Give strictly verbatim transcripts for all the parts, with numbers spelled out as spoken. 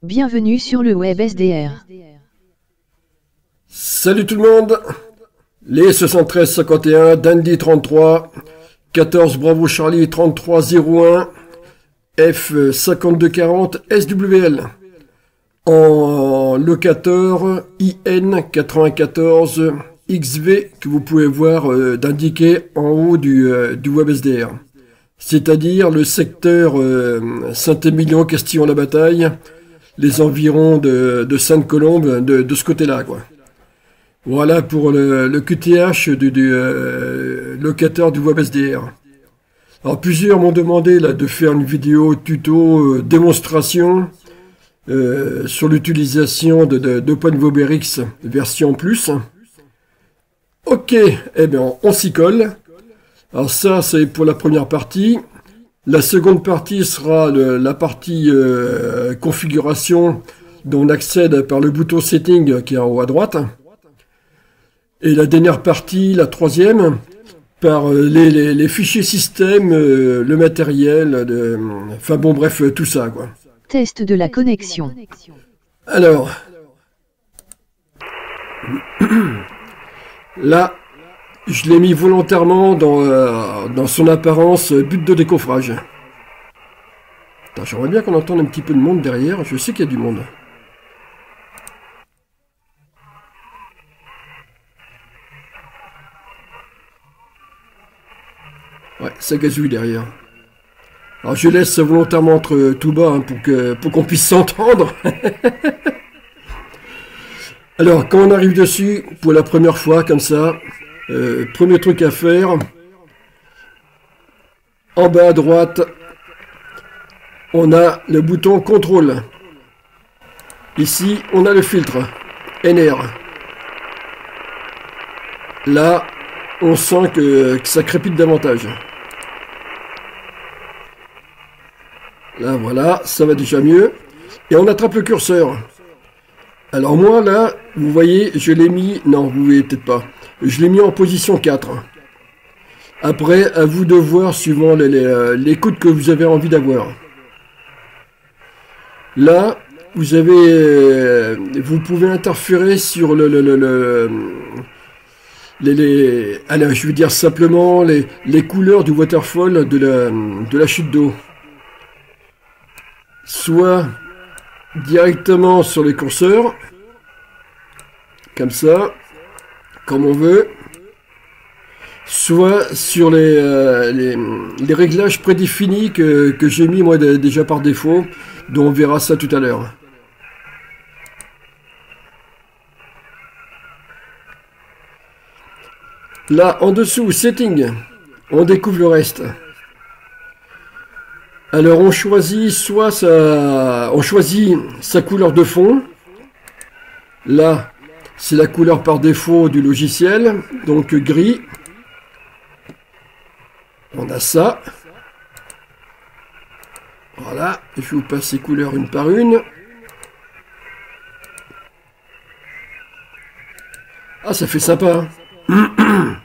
Bienvenue sur le web S D R. Salut tout le monde. Les soixante-treize cinquante et un, Dandy trente-trois, quatorze Bravo Charlie trente-trois zéro un, F cinquante-deux quarante S W L. En locateur I N quatre-vingt-quatorze X V que vous pouvez voir euh, d'indiquer en haut du, euh, du web S D R. C'est-à-dire le secteur euh, Saint-Émilion-Castillon-la-Bataille, les environs de, de Sainte-Colombe, de, de ce côté-là, quoi. Voilà pour le, le Q T H du, du euh, locateur du web S D R. Alors plusieurs m'ont demandé là de faire une vidéo tuto euh, démonstration euh, sur l'utilisation de, de, d'OpenVoberX version plus. Ok, eh bien on s'y colle. Alors ça c'est pour la première partie. La seconde partie sera le, la partie euh, configuration dont on accède par le bouton setting qui est en haut à droite. Et la dernière partie, la troisième, par les, les, les fichiers système, euh, le matériel, de, enfin bon bref, tout ça quoi. Test de la connexion. Alors, là, je l'ai mis volontairement dans, euh, dans son apparence but de décoffrage. J'aimerais bien qu'on entende un petit peu de monde derrière, je sais qu'il y a du monde. Ouais, ça gazouille derrière. Alors je laisse volontairement entre tout bas hein, pour que pour qu'on puisse s'entendre. Alors quand on arrive dessus pour la première fois comme ça, euh, premier truc à faire, en bas à droite, on a le bouton contrôle. Ici, on a le filtre N R. Là, on sent que, que ça crépite davantage. Là, voilà, ça va déjà mieux. Et on attrape le curseur. Alors moi, là, vous voyez, je l'ai mis... Non, vous voyez peut-être pas. Je l'ai mis en position quatre. Après, à vous de voir suivant l'écoute que vous avez envie d'avoir. Là, vous avez... Vous pouvez interférer sur le... le, le, le les, les, allez, je veux dire simplement les, les couleurs du waterfall de la, de la chute d'eau. Soit directement sur les curseurs, comme ça, comme on veut, soit sur les, euh, les, les réglages prédéfinis que, que j'ai mis moi de, déjà par défaut, dont on verra ça tout à l'heure. Là, en dessous, setting, on découvre le reste. Alors on choisit soit sa, on choisit sa couleur de fond. Là, c'est la couleur par défaut du logiciel, donc gris. On a ça. Voilà, je vous passe ces couleurs une par une. Ah, ça fait sympa. Hein.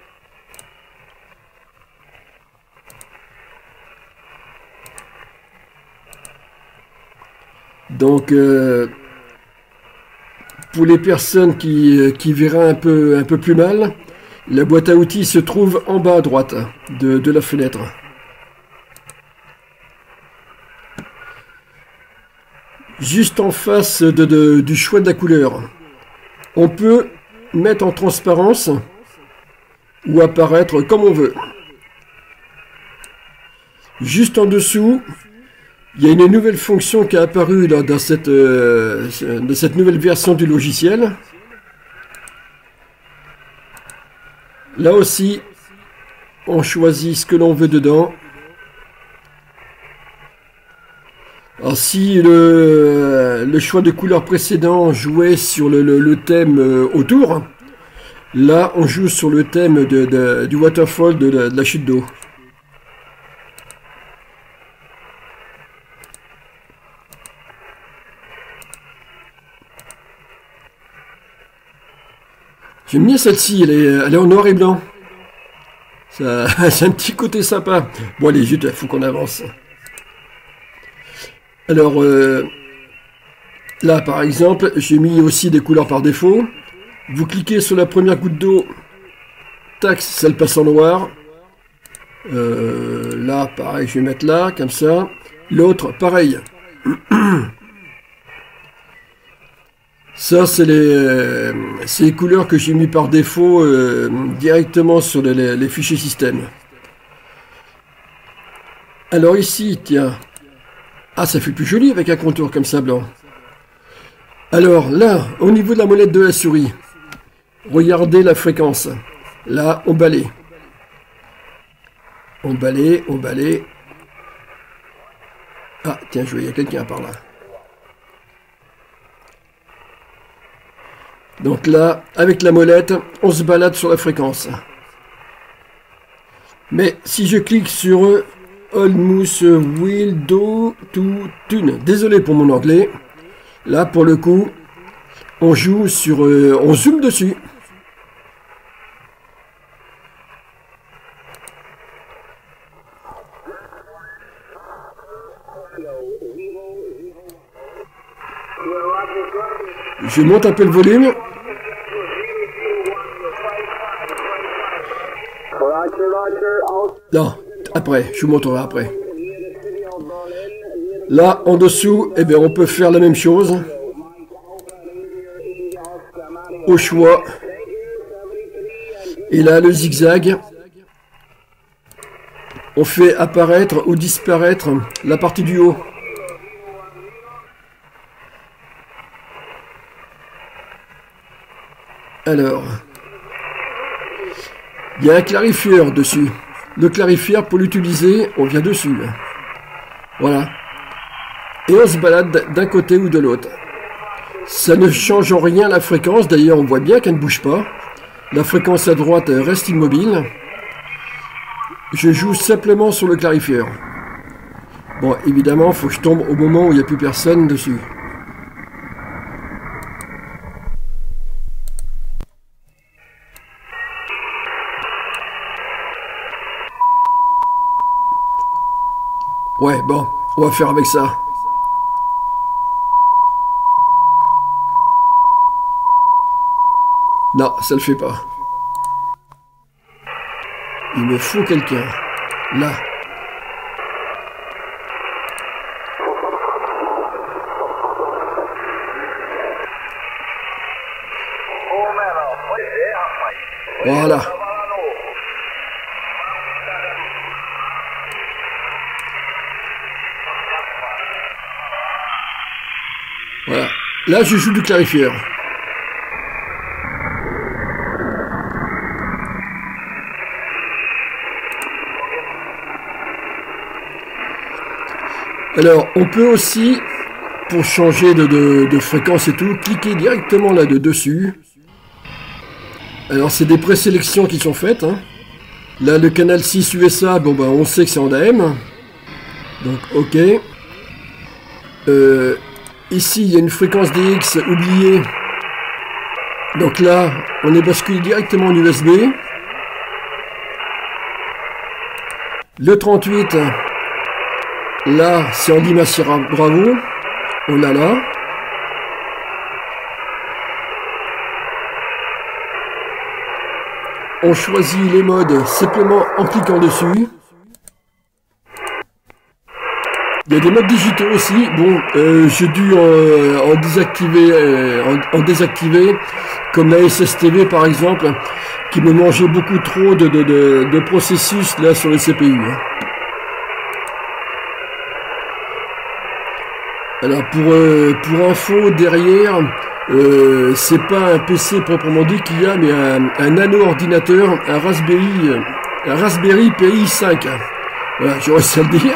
Donc, euh, pour les personnes qui, qui verraient un peu, un peu plus mal, la boîte à outils se trouve en bas à droite de, de la fenêtre. Juste en face de, de, du choix de la couleur. On peut mettre en transparence ou apparaître comme on veut. Juste en dessous, il y a une nouvelle fonction qui est apparue là, dans, cette, euh, dans cette nouvelle version du logiciel. Là aussi, on choisit ce que l'on veut dedans. Alors si le, le choix de couleur précédent jouait sur le, le, le thème euh, autour, là on joue sur le thème de, de, du waterfall de la, de la chute d'eau. J'aime bien celle-ci, elle est, elle est en noir et blanc. Ça, c'est un petit côté sympa. Bon allez, zut, il faut qu'on avance. Alors, euh, Là, par exemple, j'ai mis aussi des couleurs par défaut. Vous cliquez sur la première goutte d'eau, tac, ça le passe en noir. Euh, là, pareil, je vais mettre là, comme ça. L'autre, pareil. Ça, c'est les, euh, les couleurs que j'ai mis par défaut euh, directement sur les, les, les fichiers système. Alors ici, tiens. Ah, ça fait plus joli avec un contour comme ça, blanc. Alors là, au niveau de la molette de la souris, regardez la fréquence. Là, on balaye. On balaye, on balaye. Ah, tiens, je vois, il y a quelqu'un par là. Donc là, avec la molette, on se balade sur la fréquence. Mais si je clique sur Almost Will Do to Tune, désolé pour mon anglais, là pour le coup, on joue sur, euh, on zoome dessus. Je monte un peu le volume. Non, après, je vous montrerai après. Là, en dessous, eh bien, on peut faire la même chose. Au choix. Et là, le zigzag. On fait apparaître ou disparaître la partie du haut. Alors, il y a un clarifieur dessus. Le clarifieur, pour l'utiliser, on vient dessus. Là. Voilà. Et on se balade d'un côté ou de l'autre. Ça ne change en rien la fréquence. D'ailleurs, on voit bien qu'elle ne bouge pas. La fréquence à droite reste immobile. Je joue simplement sur le clarifieur. Bon, évidemment, il faut que je tombe au moment où il n'y a plus personne dessus. Ouais, bon, on va faire avec ça. Non, ça le fait pas. Il me faut quelqu'un. Là. Voilà. Voilà. Là, je joue du clarifieur. Alors, on peut aussi, pour changer de, de, de fréquence et tout, cliquer directement là de dessus. Alors, c'est des présélections qui sont faites. Hein. Là, le canal six U S A, bon ben, on sait que c'est en A M. Donc, ok. Euh, ici, il y a une fréquence D X oubliée. Donc là, on est basculé directement en U S B. Le trente-huit, là, c'est Andy Massira, bravo. On l'a là. On choisit les modes simplement en cliquant dessus. Il y a des modes digitaux aussi. Bon, euh, j'ai dû euh, en désactiver, euh, en, en désactiver, comme la S S T V par exemple, qui me mangeait beaucoup trop de, de, de, de processus là sur le C P U. Alors pour euh, pour info derrière, euh, c'est pas un P C proprement dit qu'il y a, mais un, un nano ordinateur, un Raspberry, un Raspberry P I cinq. Voilà, j'aurais ça à le dire.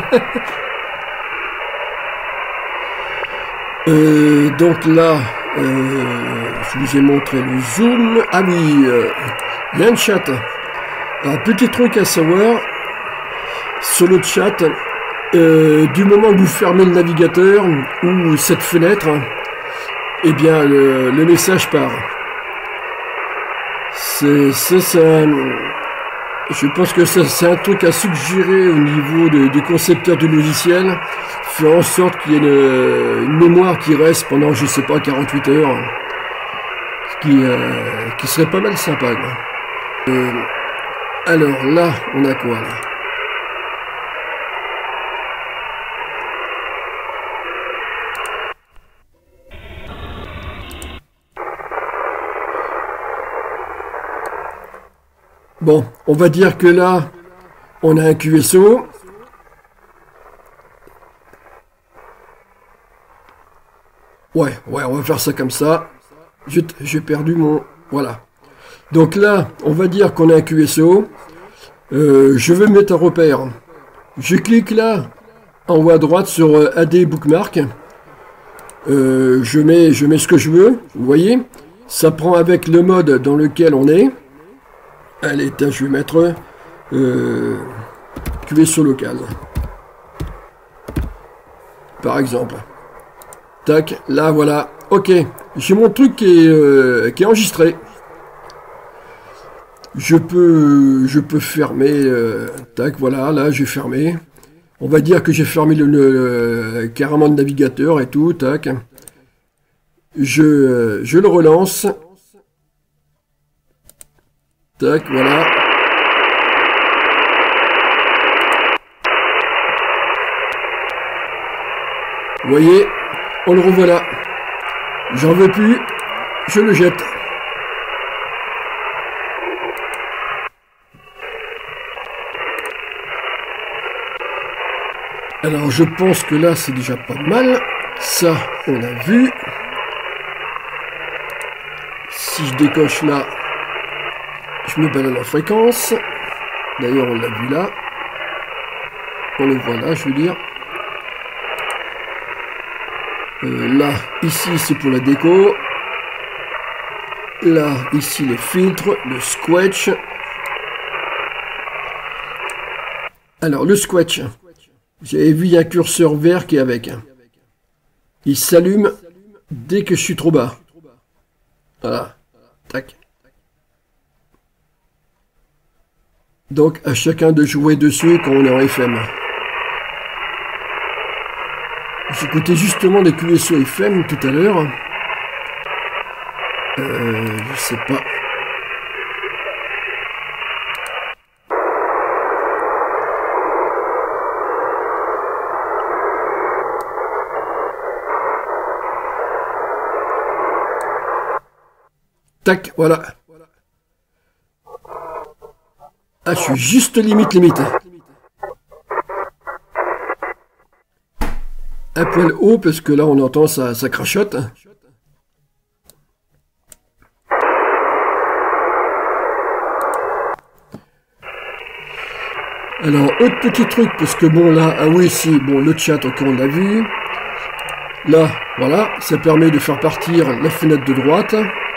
Euh, donc là, euh, je vous ai montré le zoom. Ah oui, euh, il y a un chat. Un petit truc à savoir sur le chat, euh, du moment que vous fermez le navigateur ou cette fenêtre, eh bien le, le message part. C'est ça. Je pense que ça, c'est un truc à suggérer au niveau de, du concepteur du logiciel. Faire en sorte qu'il y ait une, une mémoire qui reste pendant, je sais pas, quarante-huit heures. Ce qui, euh, qui serait pas mal sympa, quoi. Euh, alors là, on a quoi, là? Bon, on va dire que là, on a un Q S O. Ouais, ouais, on va faire ça comme ça. J'ai perdu mon... Voilà. Donc là, on va dire qu'on a un Q S O. Euh, je veux mettre un repère. Je clique là, en haut à droite, sur euh, A D Bookmark. Euh, je mets, je mets ce que je veux. Vous voyez? Ça prend avec le mode dans lequel on est. Allez, je vais mettre euh, Q S O local. Par exemple. Tac, là, voilà. Ok, j'ai mon truc qui est, euh, qui est enregistré. Je peux, je peux fermer. Euh, tac, voilà, là, j'ai fermé. On va dire que j'ai fermé le, le, carrément le navigateur et tout. Tac. Je, je le relance. Tac, voilà. Vous voyez, on le revoilà. J'en veux plus, je le jette. Alors je pense que là c'est déjà pas mal. Ça, on a vu. Si je décoche là, je me balade en fréquence. D'ailleurs, on l'a vu là. On le voit là, je veux dire. Euh, là, ici, c'est pour la déco. Là, ici, les filtres, le squelch. Alors, le squelch. J'avais vu, il y a un curseur vert qui est avec. Il s'allume dès que je suis trop bas. Voilà. Tac. Donc, à chacun de jouer dessus quand on est en F M. J'écoutais justement les Q S O F M tout à l'heure. Euh, je sais pas. Tac, voilà. Ah, je suis juste limite, limite. Un poil haut, parce que là, on entend ça, ça crachote. Alors, autre petit truc, parce que bon, là, ah oui, si, bon, le chat, ok, on l'a vu. Là, voilà, ça permet de faire partir la fenêtre de droite.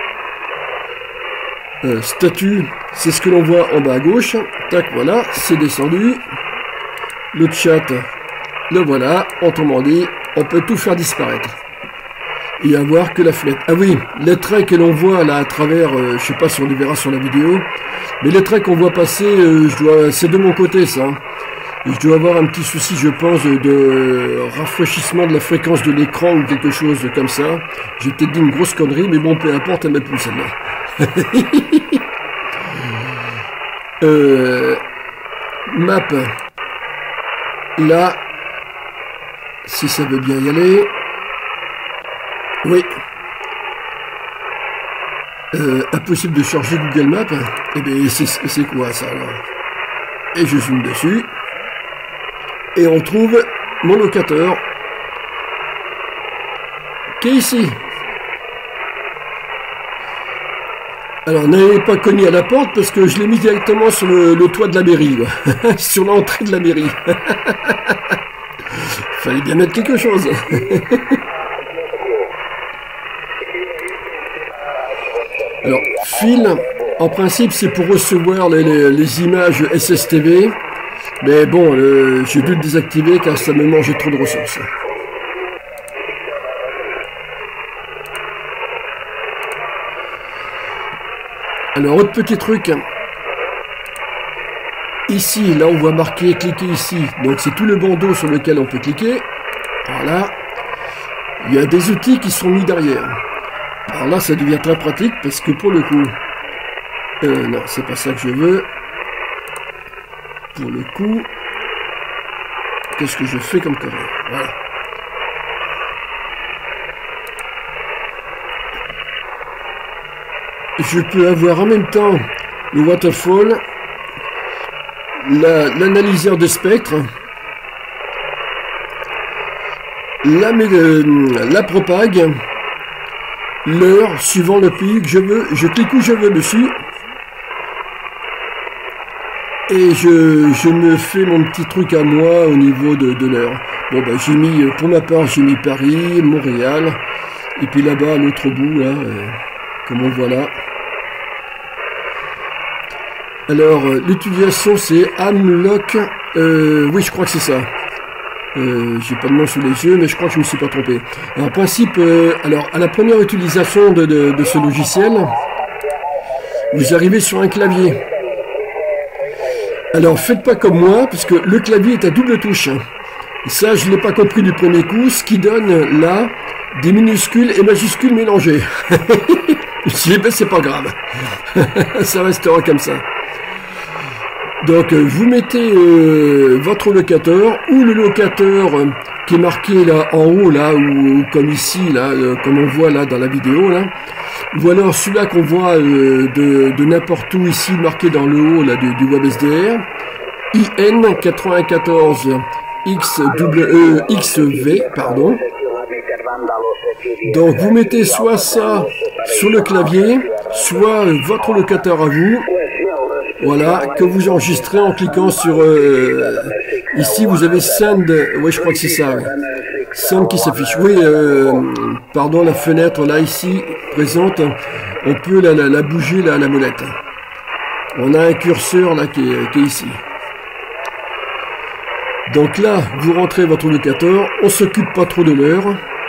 Euh, statut, c'est ce que l'on voit en bas à gauche. Tac, voilà, c'est descendu. Le chat, le voilà. Autrement dit, on peut tout faire disparaître. Et avoir que la fenêtre. Ah oui, les traits que l'on voit là à travers, euh, je sais pas si on les verra sur la vidéo, mais les traits qu'on voit passer, euh, je dois, c'est de mon côté ça. Et je dois avoir un petit souci, je pense, de, de rafraîchissement de la fréquence de l'écran ou quelque chose comme ça. J'ai peut-être dit une grosse connerie, mais bon, peu importe, elle m'a plus celle-là. euh, map. Là, si ça veut bien y aller. Oui. Euh, impossible de charger Google Maps. Eh bien, c'est quoi ça alors? Et je zoome dessus. Et on trouve mon locateur qui est ici. Alors, n'allez pas cogner à la porte parce que je l'ai mis directement sur le, le toit de la mairie, quoi. Sur l'entrée de la mairie. Fallait bien mettre quelque chose. Alors, fil, en principe, c'est pour recevoir les, les, les images S S T V. Mais bon, euh, j'ai dû le désactiver car ça me mangeait trop de ressources. Alors, autre petit truc. ici, là on voit marqué cliquer ici, donc c'est tout le bandeau sur lequel on peut cliquer. Voilà, il y a des outils qui sont mis derrière. Alors là ça devient très pratique parce que pour le coup, euh, non c'est pas ça que je veux. Pour le coup, qu'est-ce que je fais comme connerie? Voilà. Je peux avoir en même temps le waterfall, l'analyseur de spectre, la, euh, la propague, l'heure, suivant le pays que je veux. Je clique où je veux dessus. Et je, je me fais mon petit truc à moi au niveau de, de l'heure. Bon, bah, j'ai mis, pour ma part, j'ai mis Paris, Montréal, et puis là-bas, à l'autre bout, là, euh, comme on voit là. Alors, euh, l'utilisation, c'est Amlock. Euh, oui, je crois que c'est ça. Euh, j'ai pas de nom sous les yeux, mais je crois que je ne me suis pas trompé. Alors, en principe, euh, alors, à la première utilisation de, de, de ce logiciel, vous arrivez sur un clavier. Alors, faites pas comme moi, parce que le clavier est à double touche. Et ça, je ne l'ai pas compris du premier coup, ce qui donne là des minuscules et majuscules mélangées. Je dis, ben, c'est pas grave. Ça restera comme ça. Donc, vous mettez euh, votre locateur, ou le locateur euh, qui est marqué là en haut, là, ou, ou comme ici, là, euh, comme on voit là dans la vidéo, là. Ou alors celui-là qu'on voit euh, de, de n'importe où ici, marqué dans le haut là, du, du WebSDR, I N quatre-vingt-quatorze X W X V, pardon. Donc vous mettez soit ça sur le clavier, soit votre locateur à vous, voilà, que vous enregistrez en cliquant sur, euh, ici vous avez Send, oui je crois que c'est ça, oui. Send qui s'affiche, oui, euh, pardon, la fenêtre là ici, présente, on peut la, la, la bouger là, la molette. On a un curseur là qui est, qui est ici. Donc là, vous rentrez votre locateur, on s'occupe pas trop de l'heure.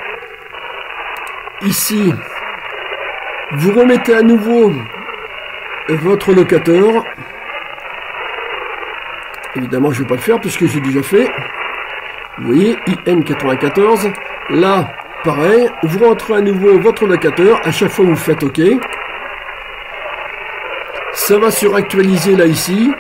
Ici, vous remettez à nouveau votre locateur. Évidemment, je ne vais pas le faire puisque j'ai déjà fait. Vous voyez, I N quatre-vingt-quatorze. Là, pareil, vous rentrez à nouveau votre locateur. À chaque fois, vous faites OK. Ça va suractualiser là, ici.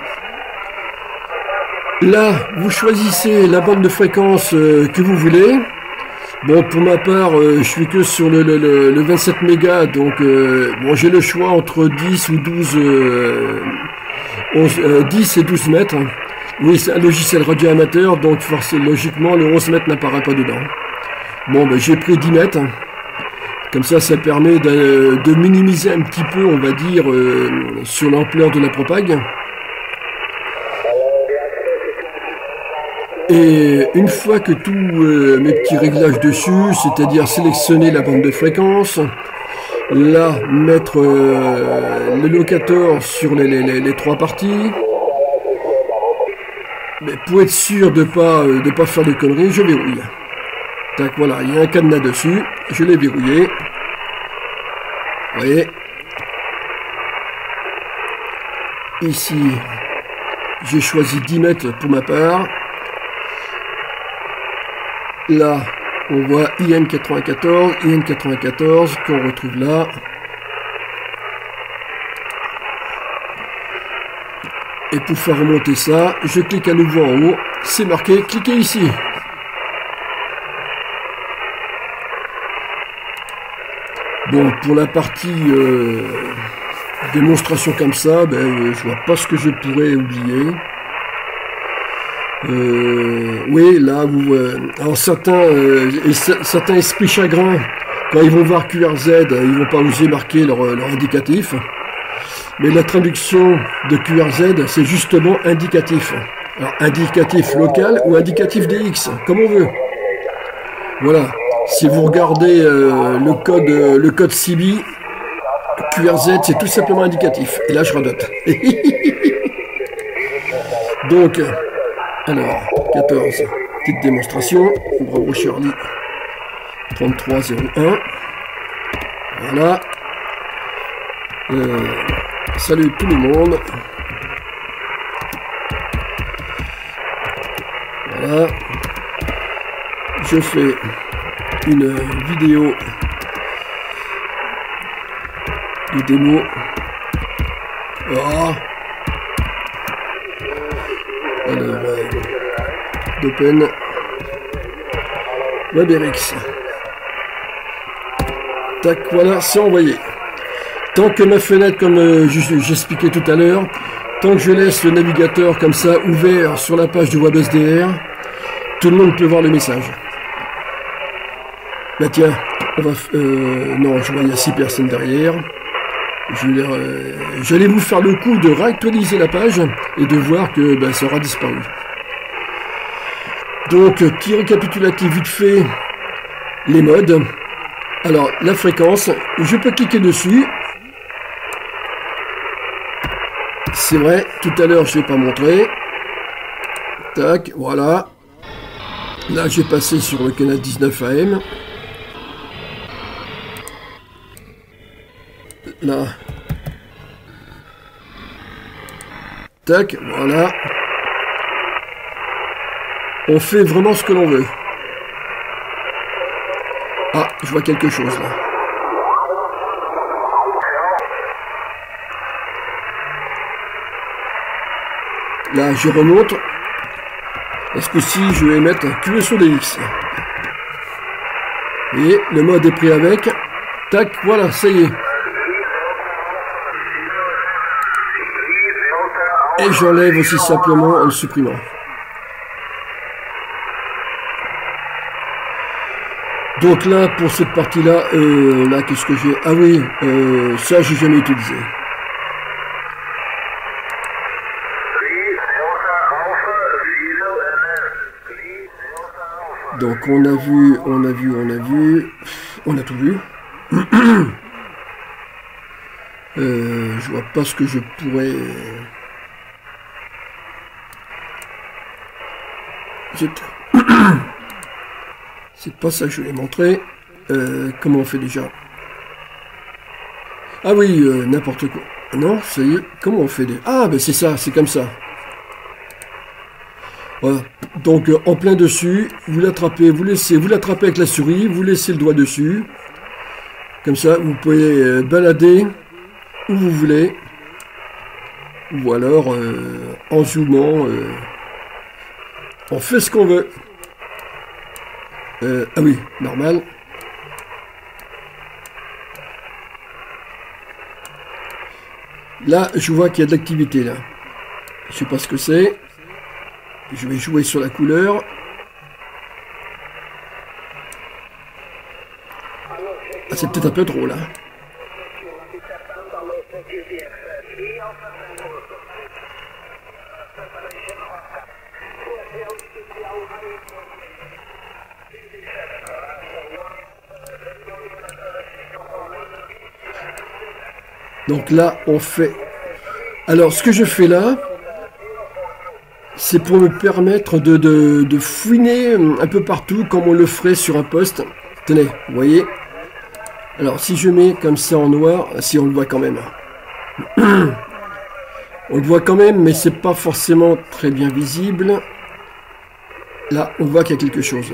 Là, vous choisissez la bande de fréquence euh, que vous voulez. Bon, pour ma part, euh, je suis que sur le, le, le, le vingt-sept mégas, donc euh, bon, j'ai le choix entre dix ou douze, euh, onze, euh, dix et douze mètres. Oui, c'est un logiciel radio amateur, donc forcément, logiquement, le onze mètres n'apparaît pas dedans. Bon, ben, j'ai pris dix mètres. Comme ça, ça permet de, de minimiser un petit peu, on va dire, euh, sur l'ampleur de la propague. Et une fois que tous euh, mes petits réglages dessus, c'est-à-dire sélectionner la bande de fréquence, là, mettre euh, le locateur sur les, les, les, les trois parties, mais pour être sûr de pas euh, de pas faire de conneries, je verrouille. Tac, voilà, il y a un cadenas dessus, je l'ai verrouillé. Vous voyez. Ici, j'ai choisi dix mètres pour ma part. Là, on voit I N quatre-vingt-quatorze, I N quatre-vingt-quatorze qu'on retrouve là. Et pour faire remonter ça, je clique à nouveau en haut, c'est marqué, cliquez ici. Bon, pour la partie euh, démonstration comme ça, ben, euh, je vois pas ce que je pourrais oublier. Euh, oui, là, vous, euh, alors certains, euh, et certains esprits chagrins, quand ils vont voir Q R Z, ils vont pas oser marquer leur, leur indicatif. Mais la traduction de Q R Z, c'est justement indicatif. Alors, indicatif local ou indicatif D X, comme on veut. Voilà. Si vous regardez euh, le code, euh, le code C B, Q R Z, c'est tout simplement indicatif. Et là, je radote. Donc, alors, quatorze, petite démonstration. Bravo Shirley. trente-trois zéro un. Voilà. Euh, salut tout le monde. Voilà. Je fais une vidéo de démo. Ah. Alors, euh, d'Open WebErix. Tac, voilà, c'est envoyé. Tant que ma fenêtre, comme euh, j'expliquais tout à l'heure, tant que je laisse le navigateur comme ça ouvert sur la page du WebSDR, tout le monde peut voir le message. Bah tiens, on va... Euh, non, je vois il y a six personnes derrière. J'allais euh, vous faire le coup de réactualiser la page et de voir que bah, ça aura disparu. Donc, petit récapitulatif vite fait, les modes. Alors, la fréquence, je peux cliquer dessus. C'est vrai, tout à l'heure, je ne l'ai pas montré. Tac, voilà. Là, j'ai passé sur le canal dix-neuf A M. Là. Tac, voilà. On fait vraiment ce que l'on veut. Ah, je vois quelque chose là. Là, je remonte. Est-ce que si je vais mettre un Q S O D X. Et le mode est pris avec. Tac, voilà, ça y est. Et j'enlève aussi simplement en le supprimant. Donc là, pour cette partie-là, euh, là, qu'est-ce que j'ai? Ah oui, euh, ça, j'ai jamais utilisé. Donc on a vu, on a vu, on a vu, on a tout vu. euh, je vois pas ce que je pourrais... C'est pas ça que je vais montrer. Euh, comment on fait déjà? Ah oui, euh, n'importe quoi. Non, ça y est. Comment on fait des... Ah, ben c'est ça, c'est comme ça. Voilà. Donc, euh, en plein dessus, vous l'attrapez, vous laissez, vous l'attrapez avec la souris, vous laissez le doigt dessus. Comme ça, vous pouvez euh, balader où vous voulez. Ou alors, euh, en zoomant, euh, on fait ce qu'on veut. Euh, ah oui, normal. Là, je vois qu'il y a de l'activité là. Je sais pas ce que c'est. Je vais jouer sur la couleur. Ah, c'est peut-être un peu trop là. Donc là, on fait... Alors, ce que je fais là, c'est pour me permettre de, de, de fouiner un peu partout, comme on le ferait sur un poste. Tenez, vous voyez? Alors, si je mets comme ça en noir, si on le voit quand même. On le voit quand même, mais c'est pas forcément très bien visible. Là, on voit qu'il y a quelque chose. Là.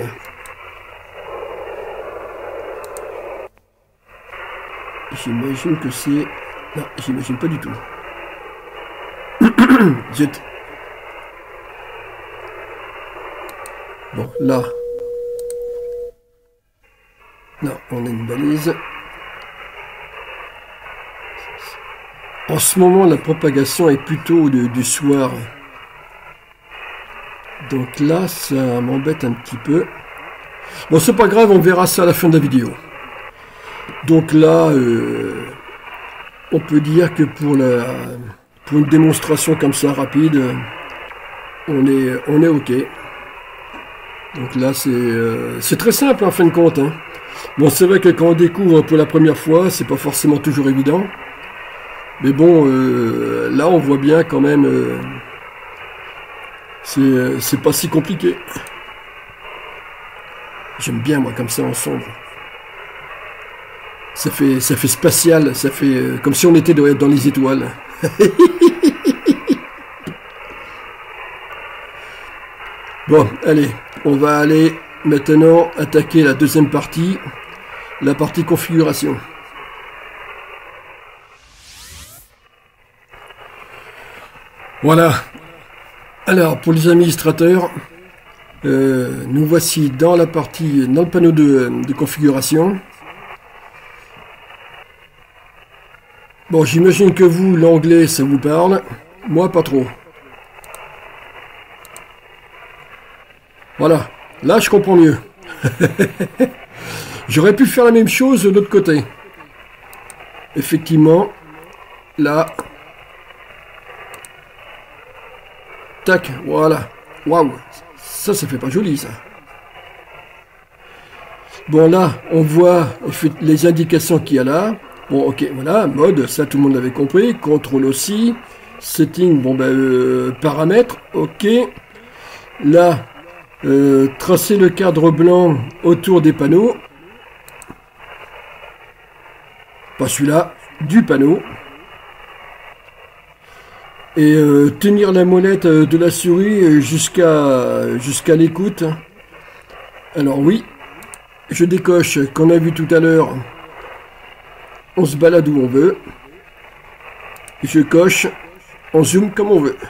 J'imagine que c'est... Non, j'imagine pas du tout. Zut. Bon, là. Non, on a une balise. En ce moment, la propagation est plutôt de, du soir. Donc là, ça m'embête un petit peu. Bon, c'est pas grave, on verra ça à la fin de la vidéo. Donc là, euh, on peut dire que pour, la, pour une démonstration comme ça rapide, on est, on est OK. Donc là, c'est euh, c'est très simple en fin de compte. Hein. Bon, c'est vrai que quand on découvre pour la première fois, c'est pas forcément toujours évident. Mais bon, euh, là, on voit bien quand même, euh, c'est c'est pas si compliqué. J'aime bien, moi, comme ça, en sombre. Ça fait, ça fait spatial, ça fait euh, comme si on était dans les étoiles. Bon, allez, on va aller maintenant attaquer la deuxième partie, la partie configuration. Voilà. Alors, pour les administrateurs, euh, nous voici dans la partie, dans le panneau de, de configuration. Bon, j'imagine que vous, l'anglais, ça vous parle. Moi, pas trop. Voilà. Là, je comprends mieux. J'aurais pu faire la même chose de l'autre côté. Effectivement, là... Tac, voilà. Waouh, ça, ça fait pas joli, ça. Bon, là, on voit les indications qu'il y a là. Bon, ok, voilà, mode, ça, tout le monde l'avait compris. Contrôle aussi. Setting, bon, ben, euh, paramètres, ok. Là, euh, tracer le cadre blanc autour des panneaux. Pas celui-là, du panneau. Et euh, tenir la molette de la souris jusqu'à jusqu'à l'écoute. Alors oui, je décoche, qu'on a vu tout à l'heure, on se balade où on veut. Je coche, on zoome comme on veut.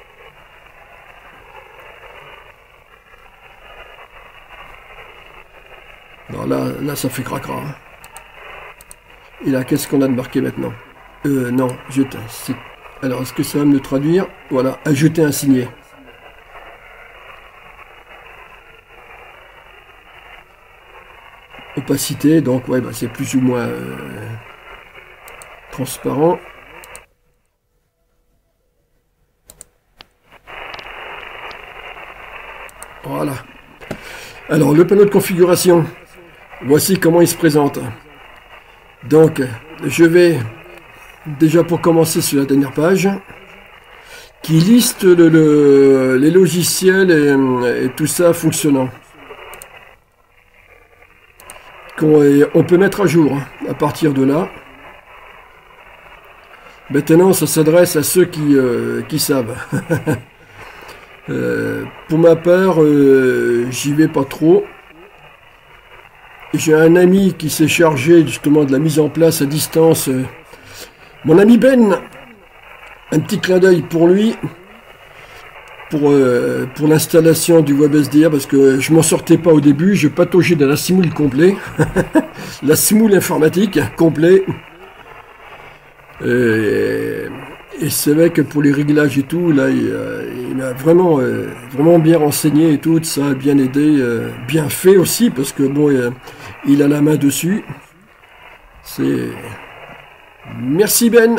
Alors là, là ça fait cracra. Hein. Et là, qu'est-ce qu'on a de marqué maintenant? Euh, non, je... Alors, est-ce que ça va me le traduire? Voilà, ajouter un signet. Opacité, donc ouais, bah, c'est plus ou moins euh, transparent. Voilà. Alors, le panneau de configuration. Voici comment il se présente. Donc, je vais... Déjà pour commencer sur la dernière page, qui liste le, le, les logiciels et, et tout ça fonctionnant. Qu'on on peut mettre à jour hein, à partir de là. Maintenant, ça s'adresse à ceux qui, euh, qui savent. euh, pour ma part, euh, j'y vais pas trop. J'ai un ami qui s'est chargé justement de la mise en place à distance. Euh, Mon ami Ben, un petit clin d'œil pour lui, pour, euh, pour l'installation du WebSDR, parce que je m'en sortais pas au début, je pataugeais dans la semoule complet, la semoule informatique complet. Et, et c'est vrai que pour les réglages et tout, là, il, il m'a vraiment, euh, vraiment bien renseigné et tout, ça a bien aidé, euh, bien fait aussi, parce que bon, euh, il a la main dessus. C'est... Merci Ben.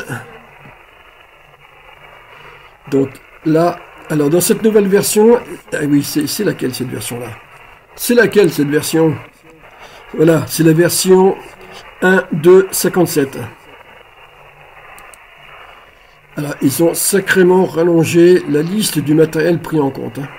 Donc là, alors dans cette nouvelle version, ah oui, c'est laquelle cette version-là? C'est laquelle cette version? Voilà, c'est la version un point deux point cinquante-sept. Alors, ils ont sacrément rallongé la liste du matériel pris en compte. Hein.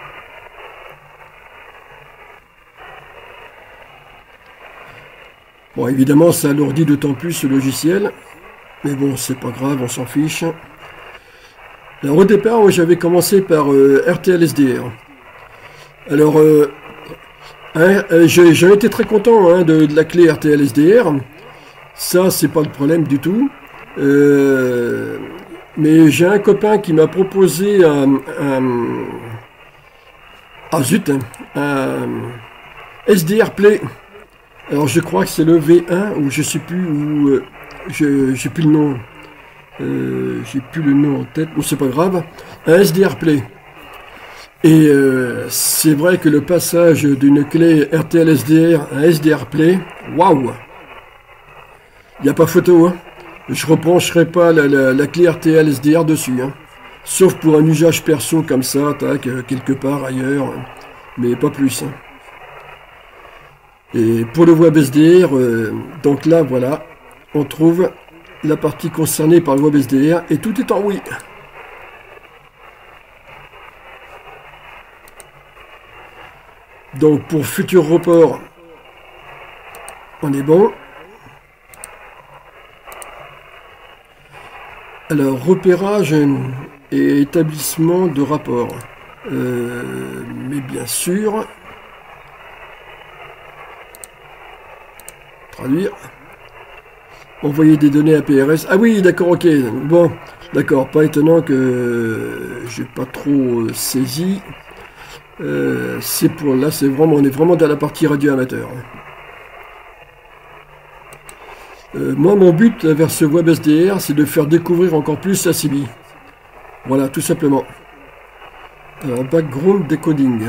Bon, évidemment, ça alourdit d'autant plus ce logiciel. Mais bon, c'est pas grave, on s'en fiche. Alors, au départ, j'avais commencé par euh, R T L S D R. Alors, euh, hein, j'ai été très content hein, de, de la clé R T L S D R. Ça, c'est pas le problème du tout. Euh, mais j'ai un copain qui m'a proposé un, un... Ah zut, un S D R Play. Alors, je crois que c'est le V un, ou je sais plus où... Euh, je j'ai plus le nom. Euh, j'ai plus le nom en tête. Bon, c'est pas grave. Un S D R Play. Et euh, c'est vrai que le passage d'une clé R T L S D R à un S D R Play, waouh! Il n'y a pas photo, hein. Je rebrancherai pas la, la, la clé R T L S D R dessus, hein. Sauf pour un usage perso comme ça, tac, quelque part ailleurs, mais pas plus. Hein. Et pour le WebSDR, euh, donc là, voilà, on trouve la partie concernée par le WebSDR et tout est en oui. Donc pour futur report, on est bon. Alors repérage et établissement de rapport. Euh, mais bien sûr, traduire, envoyer des données à P R S. Ah oui, d'accord, ok. Bon, d'accord, pas étonnant que j'ai pas trop saisi. Euh, c'est pour là, c'est vraiment, on est vraiment dans la partie radio amateur. Euh, moi, mon but vers ce WebSDR, c'est de faire découvrir encore plus la C B I. Voilà, tout simplement. Alors, background decoding.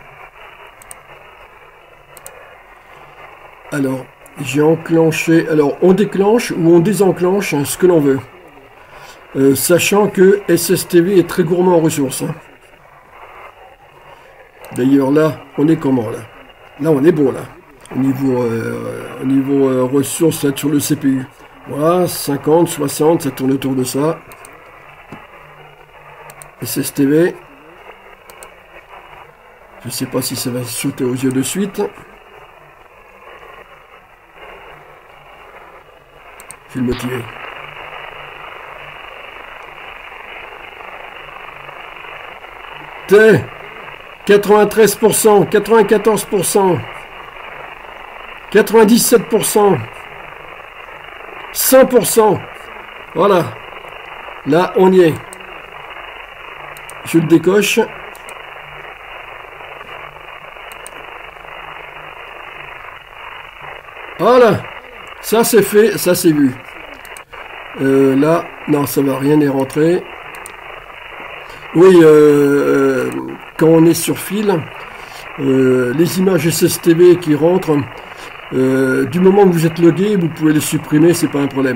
Alors, j'ai enclenché... Alors, on déclenche ou on désenclenche ce que l'on veut. Euh, sachant que S S T V est très gourmand en ressources. Hein. D'ailleurs, là, on est comment, là? Là, on est bon, là. Au niveau, euh, au niveau euh, ressources, là, sur le C P U. Voilà, cinquante, soixante, ça tourne autour de ça. S S T V. Je sais pas si ça va sauter aux yeux de suite. Je vais le motiver. T'es quatre-vingt-treize pour cent, quatre-vingt-quatorze pour cent, quatre-vingt-dix-sept pour cent, cent pour cent. Voilà. Là, on y est. Je le décoche. Voilà. Ça, c'est fait. Ça, c'est vu. Euh, là, non, ça va, rien n'est rentré. Oui, euh, quand on est sur fil, euh, les images S S T V qui rentrent, euh, du moment que vous êtes logué, vous pouvez les supprimer, c'est pas un problème.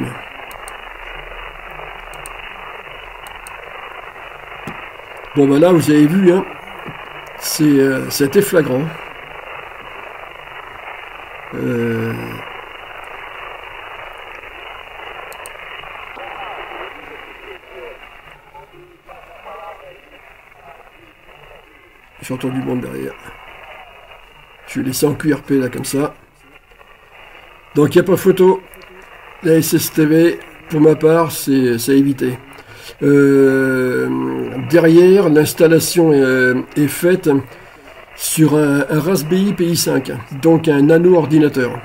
Bon ben là, vous avez vu, hein, c'est, euh, c'était flagrant. Euh, J'entends du monde derrière. Je vais laisser en Q R P là comme ça. Donc il n'y a pas photo. La S S T V, pour ma part, c'est à éviter. Euh, derrière, l'installation est, est faite sur un, un Raspberry Pi cinq, donc un nano ordinateur.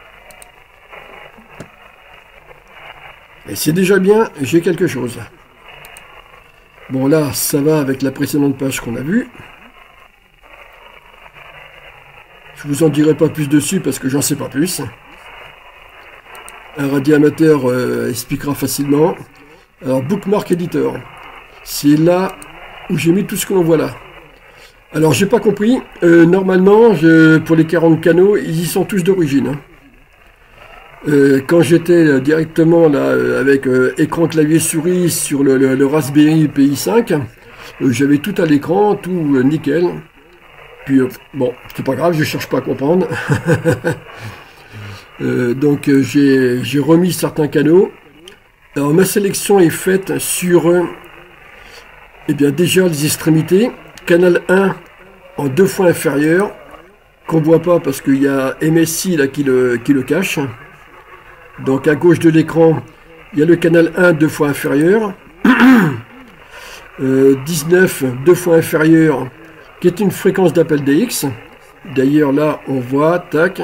Et c'est déjà bien, j'ai quelque chose. Bon là, ça va avec la précédente page qu'on a vue. Je vous en dirai pas plus dessus parce que j'en sais pas plus. Un radioamateur euh, expliquera facilement. Alors, Bookmark Editor. C'est là où j'ai mis tout ce que l'on voit là. Alors, j'ai pas compris. Euh, normalement, je, pour les quarante canaux, ils y sont tous d'origine. Hein. Euh, quand j'étais directement là euh, avec euh, écran clavier souris sur le, le, le Raspberry Pi cinq, euh, j'avais tout à l'écran, tout euh, nickel. Puis, euh, bon, c'est pas grave, je cherche pas à comprendre. euh, donc, euh, j'ai remis certains canaux. Alors, ma sélection est faite sur, euh, eh bien, déjà les extrémités. Canal un en deux fois inférieur, qu'on voit pas parce qu'il y a M S I là qui le, qui le cache. Donc, à gauche de l'écran, il y a le canal un deux fois inférieur. euh, dix-neuf deux fois inférieur, qui est une fréquence d'appel D X. D'ailleurs, là, on voit, tac.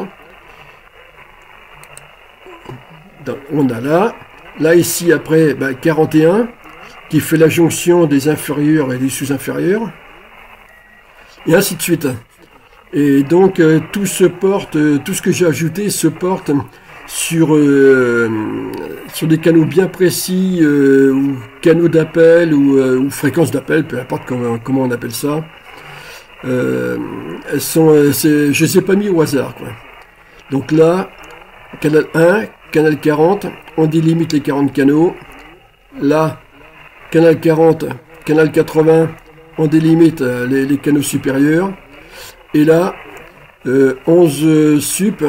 Donc, on a là. Là, ici, après, bah, quarante et un, qui fait la jonction des inférieurs et des sous-inférieurs. Et ainsi de suite. Et donc, euh, tout se porte, euh, tout ce que j'ai ajouté se porte sur, euh, sur des canaux bien précis, euh, ou canaux d'appel, ou, euh, ou fréquences d'appel, peu importe comment, comment on appelle ça. Euh, elles sont, euh, je les ai pas mis au hasard, quoi. Donc là, canal un, canal quarante, on délimite les quarante canaux. Là, canal quarante, canal quatre-vingts, on délimite euh, les, les canaux supérieurs. Et là, euh, onze euh, sup,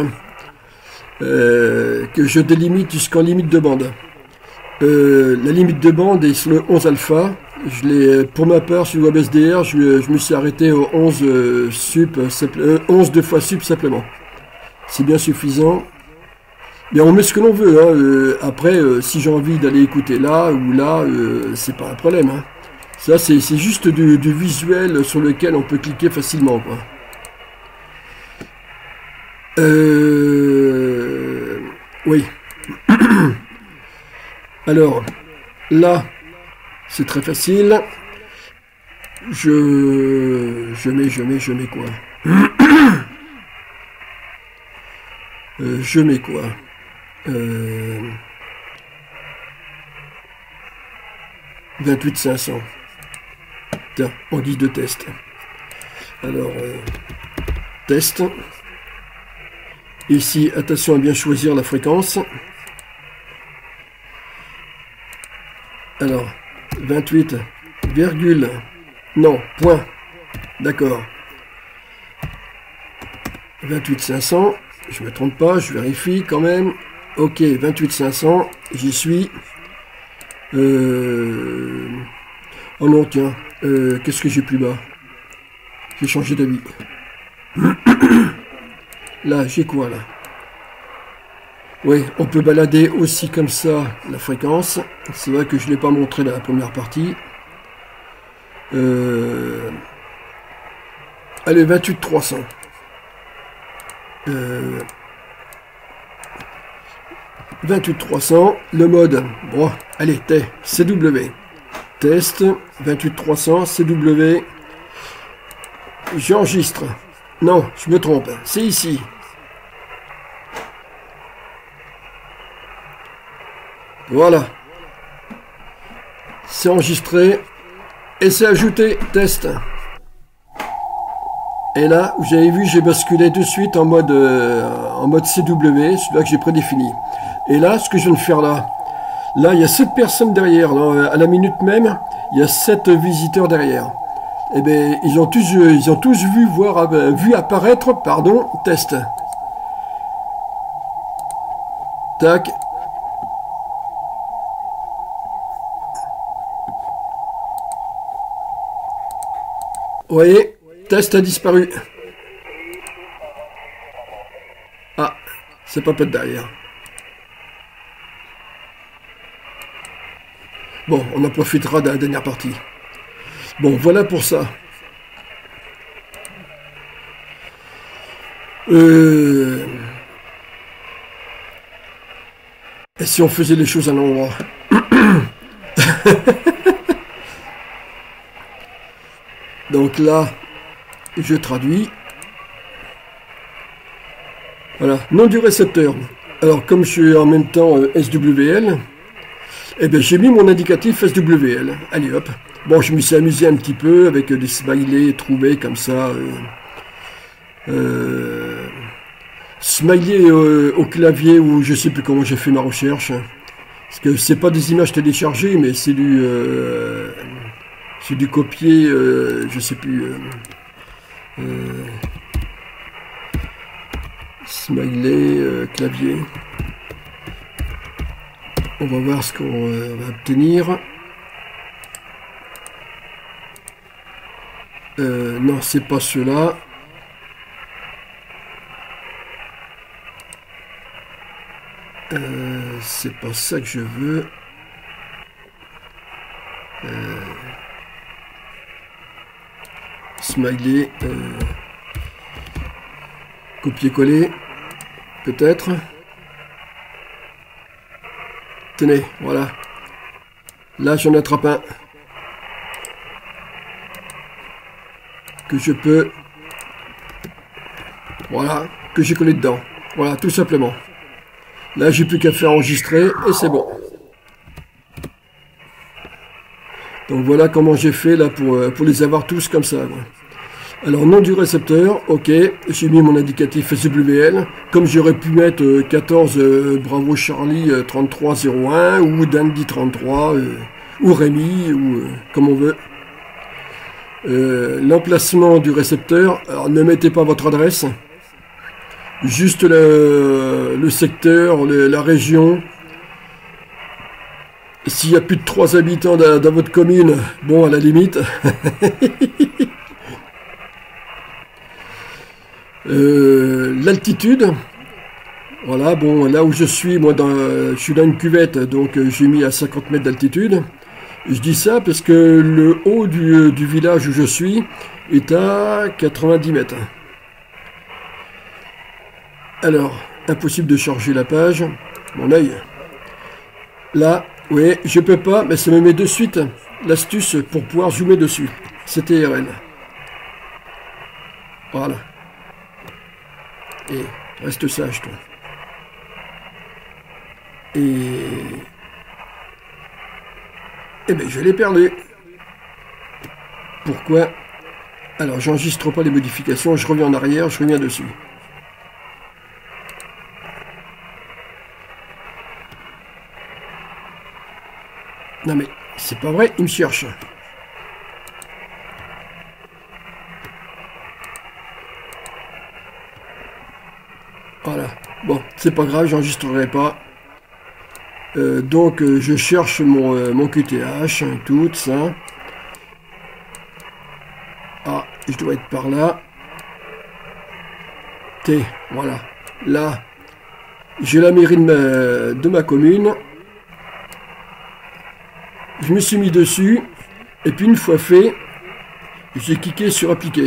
euh, que je délimite jusqu'en limite de bande. Euh, la limite de bande est sur le onze alpha. Je l'ai, pour ma part, sur le WebSDR, je, je me suis arrêté au onze euh, sup, euh, onze deux fois sup simplement. C'est bien suffisant. Mais on met ce que l'on veut. Hein. Euh, après, euh, si j'ai envie d'aller écouter là ou là, euh, c'est pas un problème. Hein. Ça, c'est juste du, du visuel sur lequel on peut cliquer facilement, quoi. Euh... Oui. Alors, là, c'est très facile. Je... Je mets, je mets, je mets quoi euh, Je mets quoi euh... vingt-huit cinq cents. Tiens, en guise de test. Alors, euh, test. Ici, attention à bien choisir la fréquence. Alors, vingt-huit, virgule, non, point. D'accord. vingt-huit cinq cents, je me trompe pas, je vérifie quand même. Ok, vingt-huit cinq cents, j'y suis. Euh... Oh non, tiens, euh, qu'est-ce que j'ai plus bas? J'ai changé d'avis. Là, j'ai quoi, là? Oui, on peut balader aussi comme ça la fréquence. C'est vrai que je ne l'ai pas montré dans la première partie. Euh... Allez, vingt-huit trois cents. Euh... vingt-huit trois cents. Le mode, bon, allez, T, C W. Test, vingt-huit trois cents, C W. J'enregistre. Non, je me trompe, c'est ici. Voilà. C'est enregistré. Et c'est ajouté. Test. Et là, vous avez vu, j'ai basculé de suite en mode, euh, en mode C W, celui-là que j'ai prédéfini. Et là, ce que je viens de faire là, là, il y a sept personnes derrière. Là, à la minute même, il y a sept visiteurs derrière. Eh bien, ils ont tous, ils ont tous vu, voir, vu apparaître, pardon, test. Tac. Vous voyez, test a disparu. Ah, c'est pas peut-être derrière. Bon, on en profitera de la dernière partie. Bon, voilà pour ça. Euh... Et si on faisait les choses à l'endroit? Donc là, je traduis. Voilà, nom du récepteur. Alors, comme je suis en même temps euh, S W L, eh bien, j'ai mis mon indicatif S W L. Allez, hop. Bon, je me suis amusé un petit peu avec des smileys trouvés comme ça. Euh, euh, smiley euh, au clavier, ou je sais plus comment j'ai fait ma recherche. Parce que c'est pas des images téléchargées, mais c'est du... Euh, c'est du copier, euh, je sais plus... Euh, euh, smiley, euh, clavier. On va voir ce qu'on euh, va obtenir. Euh, non, c'est pas cela. Euh, c'est pas ça que je veux. Euh, smiley. Euh, copier-coller. Peut-être. Tenez, voilà. Là, j'en attrape un. Que je peux... Voilà, que j'ai collé dedans. Voilà, tout simplement. Là, j'ai plus qu'à faire enregistrer et c'est bon. Donc voilà comment j'ai fait là pour, pour les avoir tous comme ça. Quoi. Alors, nom du récepteur, ok. J'ai mis mon indicatif S W L. Comme j'aurais pu mettre quatorze euh, Bravo Charlie euh, trente-trois zéro un ou Dandy trente-trois euh, ou Rémi ou euh, comme on veut. Euh, L'emplacement du récepteur, alors ne mettez pas votre adresse, juste le, le secteur, le, la région. S'il y a plus de trois habitants dans, dans votre commune, bon, à la limite. euh, L'altitude, voilà, bon, là où je suis, moi, dans, je suis dans une cuvette, donc j'ai mis à cinquante mètres d'altitude. Je dis ça parce que le haut du, du village où je suis est à quatre-vingt-dix mètres. Alors, impossible de charger la page. Mon œil. Là, oui, je peux pas, mais ça me met de suite l'astuce pour pouvoir zoomer dessus. C'est T R L. Voilà. Et reste sage, toi. Et... Eh bien, je l'ai perdu. Pourquoi? Alors, j'enregistre pas les modifications, je reviens en arrière, je reviens dessus. Non mais, c'est pas vrai, il me cherche. Voilà. Bon, c'est pas grave, j'enregistrerai pas. Euh, donc, euh, je cherche mon, euh, mon Q T H, tout ça. Ah, je dois être par là. T, voilà. Là, j'ai la mairie de ma, de ma commune. Je me suis mis dessus. Et puis, une fois fait, j'ai cliqué sur appliquer.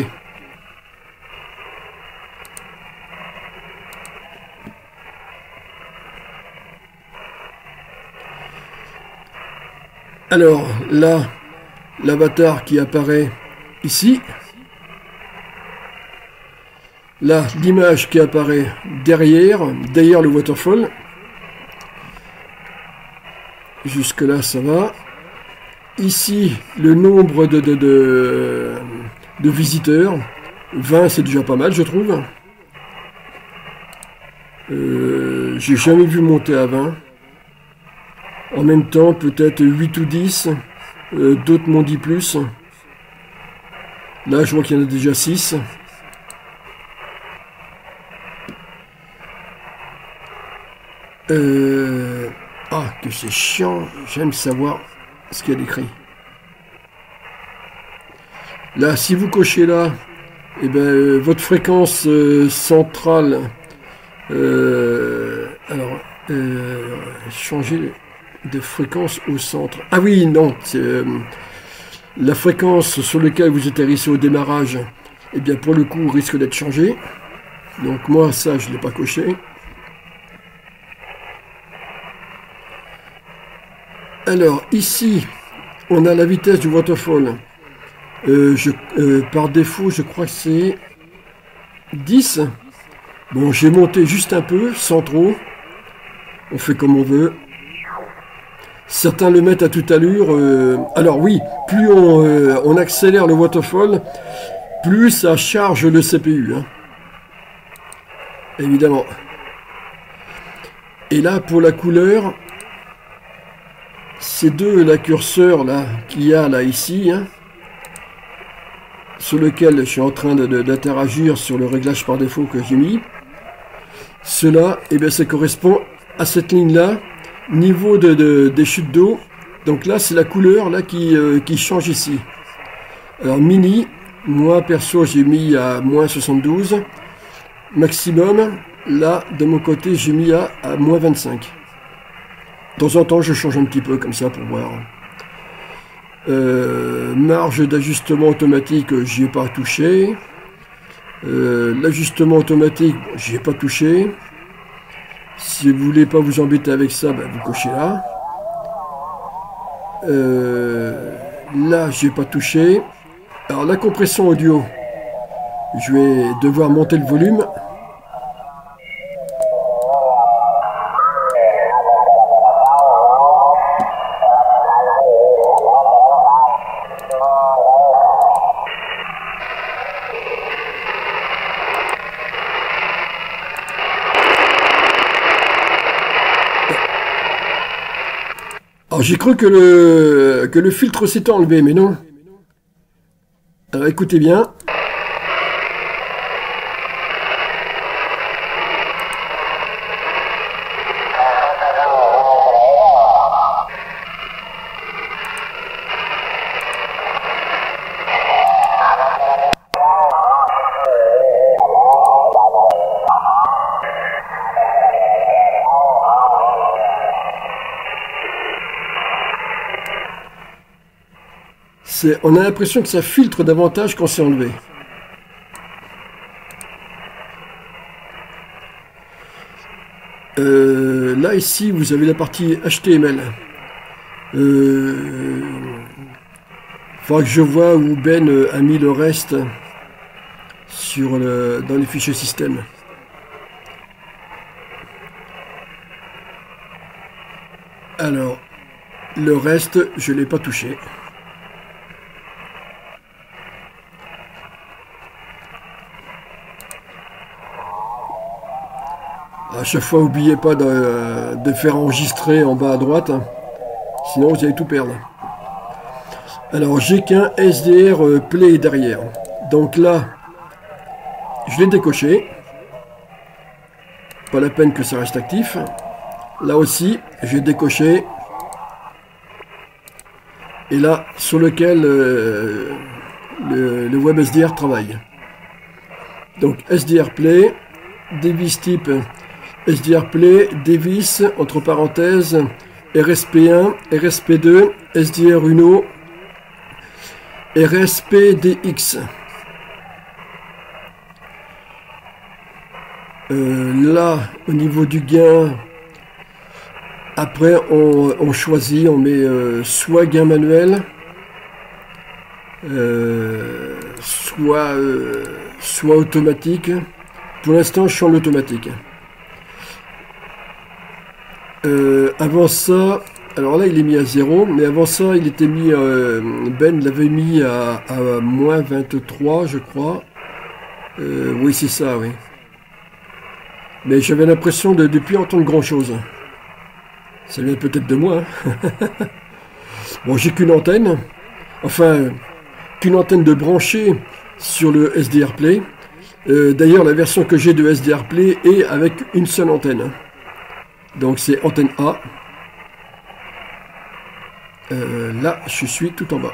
Alors, là, l'avatar qui apparaît ici. Là, l'image qui apparaît derrière, derrière le waterfall. Jusque là, ça va. Ici, le nombre de, de, de, de visiteurs. vingt, c'est déjà pas mal, je trouve. Euh, j'ai jamais vu monter à vingt. En même temps, peut-être huit ou dix. Euh, D'autres m'ont dit plus. Là, je vois qu'il y en a déjà six. Euh... Ah, que c'est chiant. J'aime savoir ce qu'il y a d'écrit. Là, si vous cochez là, eh ben, euh, votre fréquence euh, centrale... Euh, alors, euh, changer de fréquence au centre. Ah oui, non, c'est euh, la fréquence sur laquelle vous atterrissez au démarrage. Eh bien, pour le coup, risque d'être changé. Donc moi, ça, je ne l'ai pas coché. Alors, ici, on a la vitesse du waterfall. Euh, je, euh, par défaut, je crois que c'est dix. Bon, j'ai monté juste un peu, sans trop. On fait comme on veut. Certains le mettent à toute allure. Euh, alors oui, plus on, euh, on accélère le waterfall, plus ça charge le C P U. Hein. Évidemment. Et là, pour la couleur, c'est deux la curseur là qu'il y a là ici, hein, sur lequel je suis en train d'interagir sur le réglage par défaut que j'ai mis. Cela, eh bien, ça correspond à cette ligne-là, niveau de, de, des chutes d'eau. Donc là, c'est la couleur là qui, euh, qui change ici. Alors, mini, moi, perso, j'ai mis à moins soixante-douze. Maximum, là, de mon côté, j'ai mis à, à moins vingt-cinq. De temps en temps, je change un petit peu comme ça pour voir. Euh, marge d'ajustement automatique, j'y ai pas touché. Euh, L'ajustement automatique, j'y ai pas touché. Si vous voulez pas vous embêter avec ça, ben vous cochez là. Euh, là, j'ai pas touché. Alors la compression audio, je vais devoir monter le volume. Alors j'ai cru que le, que le filtre s'était enlevé, mais non. Alors écoutez bien. c'est, on a l'impression que ça filtre davantage quand c'est enlevé. Euh, là, ici, vous avez la partie H T M L. Euh, faudra que je vois où Ben a mis le reste sur le, dans les fichiers système. Alors, le reste, je ne l'ai pas touché. À chaque fois, n'oubliez pas de, de faire enregistrer en bas à droite, hein. Sinon vous allez tout perdre. Alors, j'ai qu'un S D R Play derrière. Donc là, je l'ai décoché. Pas la peine que ça reste actif. Là aussi, j'ai décoché. Et là, sur lequel euh, le, le WebSDR travaille. Donc, S D R Play, device type S D R Play, device, entre parenthèses, R S P un, R S P deux, S D R Uno, R S P D X. Euh, là, au niveau du gain, après on, on choisit, on met euh, soit gain manuel, euh, soit, euh, soit automatique. Pour l'instant, je suis en automatique. Euh, avant ça, alors là il est mis à zéro, mais avant ça il était mis, euh, Ben l'avait mis à, à moins vingt-trois je crois. Euh, oui c'est ça, oui. Mais j'avais l'impression de ne plus entendre grand chose. Ça vient peut-être de moi. Hein. Bon, j'ai qu'une antenne, enfin qu'une antenne de brancher sur le S D R Play. Euh, D'ailleurs la version que j'ai de S D R Play est avec une seule antenne. Donc c'est antenne A. Euh, là, je suis tout en bas.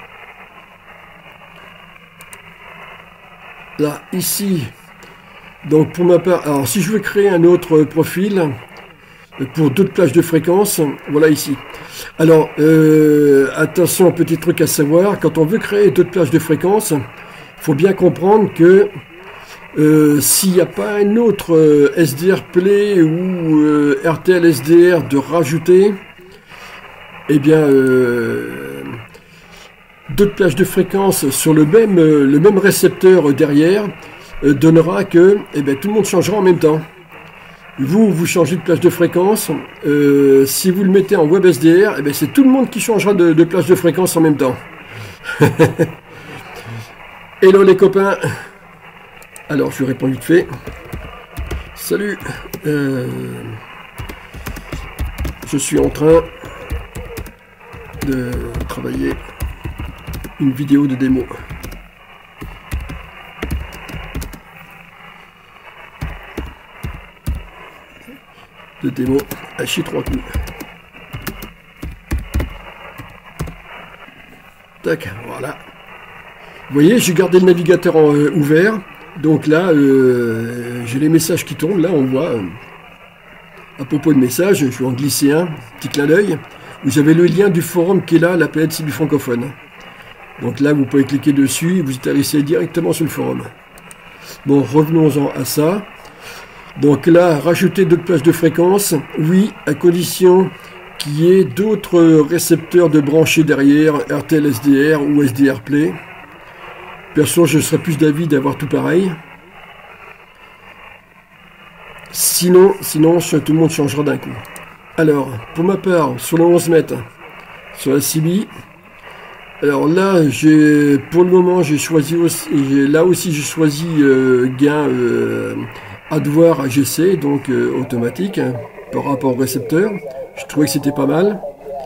Là, ici. Donc pour ma part, alors si je veux créer un autre profil pour d'autres plages de fréquence, voilà ici. Alors euh, attention, petit truc à savoir, quand on veut créer d'autres plages de fréquence, il faut bien comprendre que Euh, s'il n'y a pas un autre euh, S D R Play ou euh, R T L S D R de rajouter, eh bien euh, d'autres plages de fréquence sur le même, euh, le même récepteur derrière euh, donnera que eh bien, tout le monde changera en même temps. Vous, vous changez de plage de fréquence, euh, si vous le mettez en WebSDR, eh bien, c'est tout le monde qui changera de, de plage de fréquence en même temps. Hello les copains. Alors, je réponds vite fait. Salut. Euh, je suis en train de travailler une vidéo de démo. De démo à chier trois coups. Tac, voilà. Vous voyez, j'ai gardé le navigateur en, euh, ouvert. Donc là, euh, j'ai les messages qui tombent. Là, on voit, euh, à propos de messages, je vais en glisser un, petit clin d'œil. Vous avez le lien du forum qui est là, la planète Sibi francophone. Donc là, vous pouvez cliquer dessus et vous atterrissez directement sur le forum. Bon, revenons-en à ça. Donc là, rajouter d'autres plages de fréquence, oui, à condition qu'il y ait d'autres récepteurs de branchés derrière, R T L S D R ou S D R Play. Perso, je serais plus d'avis d'avoir tout pareil. Sinon, sinon, tout le monde changera d'un coup. Alors, pour ma part, sur le onze mètres, sur la Sibi, alors là, j'ai, pour le moment, j'ai choisi aussi, là aussi, j'ai choisi euh, gain euh, Advoir A G C, donc euh, automatique, hein, par rapport au récepteur. Je trouvais que c'était pas mal.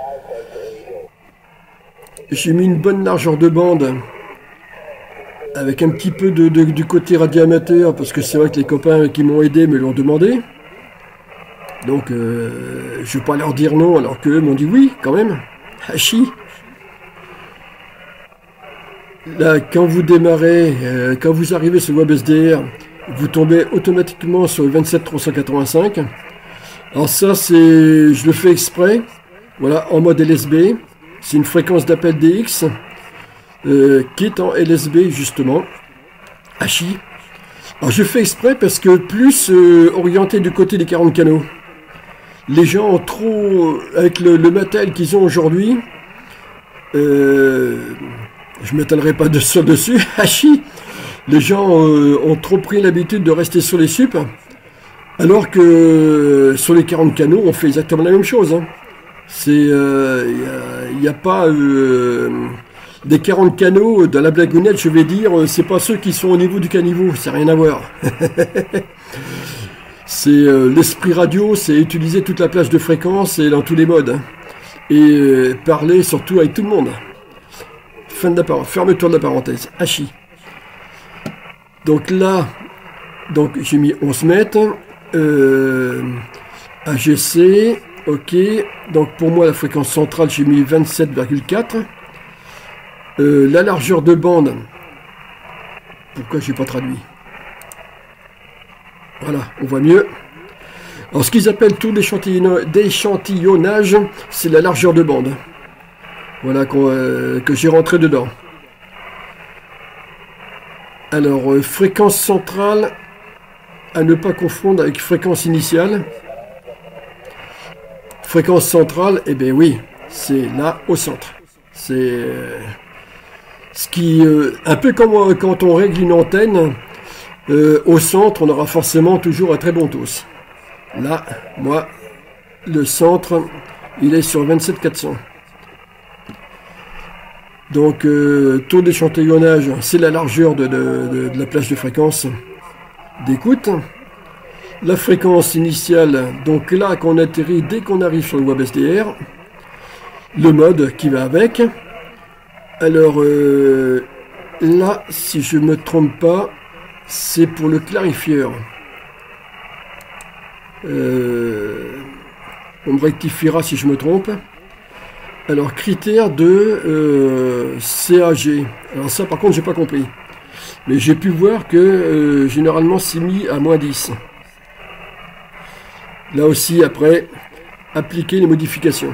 J'ai mis une bonne largeur de bande, avec un petit peu de, de, du côté radioamateur, parce que c'est vrai que les copains qui m'ont aidé me l'ont demandé. Donc, euh, je ne vais pas leur dire non, alors qu'eux m'ont dit oui, quand même. Hachi. Là, quand vous démarrez, euh, quand vous arrivez sur WebSDR, vous tombez automatiquement sur le vingt-sept trois cent quatre-vingt-cinq. Alors ça, c'est, je le fais exprès. Voilà, en mode L S B. C'est une fréquence d'appel D X. euh, qui est en L S B justement, Hachi. Alors je fais exprès parce que plus euh, orienté du côté des quarante canaux, les gens ont trop, avec le, le matériel qu'ils ont aujourd'hui, euh, je ne m'étalerai pas de sur dessus, Hachi, les gens euh, ont trop pris l'habitude de rester sur les sups, alors que euh, sur les quarante canaux, on fait exactement la même chose. Hein. C'est, il euh, n'y a, a pas euh, des quarante canaux dans la blagounette, je vais dire, c'est pas ceux qui sont au niveau du caniveau, c'est rien à voir. C'est euh, l'esprit radio, c'est utiliser toute la plage de fréquence et dans tous les modes. Hein. Et euh, parler surtout avec tout le monde. Fin de la fermeture de la parenthèse. Hachi. Donc là, donc j'ai mis onze mètres. Euh, A G C. Ok. Donc pour moi, la fréquence centrale, j'ai mis vingt-sept virgule quatre. Euh, la largeur de bande. Pourquoi j'ai pas traduit? Voilà, on voit mieux. Alors, ce qu'ils appellent tour d'échantillonnage, c'est la largeur de bande. Voilà, euh, que j'ai rentré dedans. Alors, euh, fréquence centrale, à ne pas confondre avec fréquence initiale. Fréquence centrale, eh bien oui, c'est là, au centre. C'est euh, ce qui, euh, un peu comme euh, quand on règle une antenne. Euh, au centre, on aura forcément toujours un très bon tous. Là, moi, le centre, il est sur vingt-sept quatre cents. Donc, euh, taux d'échantillonnage, c'est la largeur de, de, de, de la plage de fréquence d'écoute. La fréquence initiale, donc là, qu'on atterrit dès qu'on arrive sur le WebSDR. Le mode qui va avec. Alors, euh, là, si je me trompe pas, c'est pour le clarifieur. Euh, on me rectifiera si je me trompe. Alors, critère de euh, C A G. Alors ça, par contre, j'ai pas compris. Mais j'ai pu voir que euh, généralement, c'est mis à moins dix. Là aussi, après, appliquer les modifications.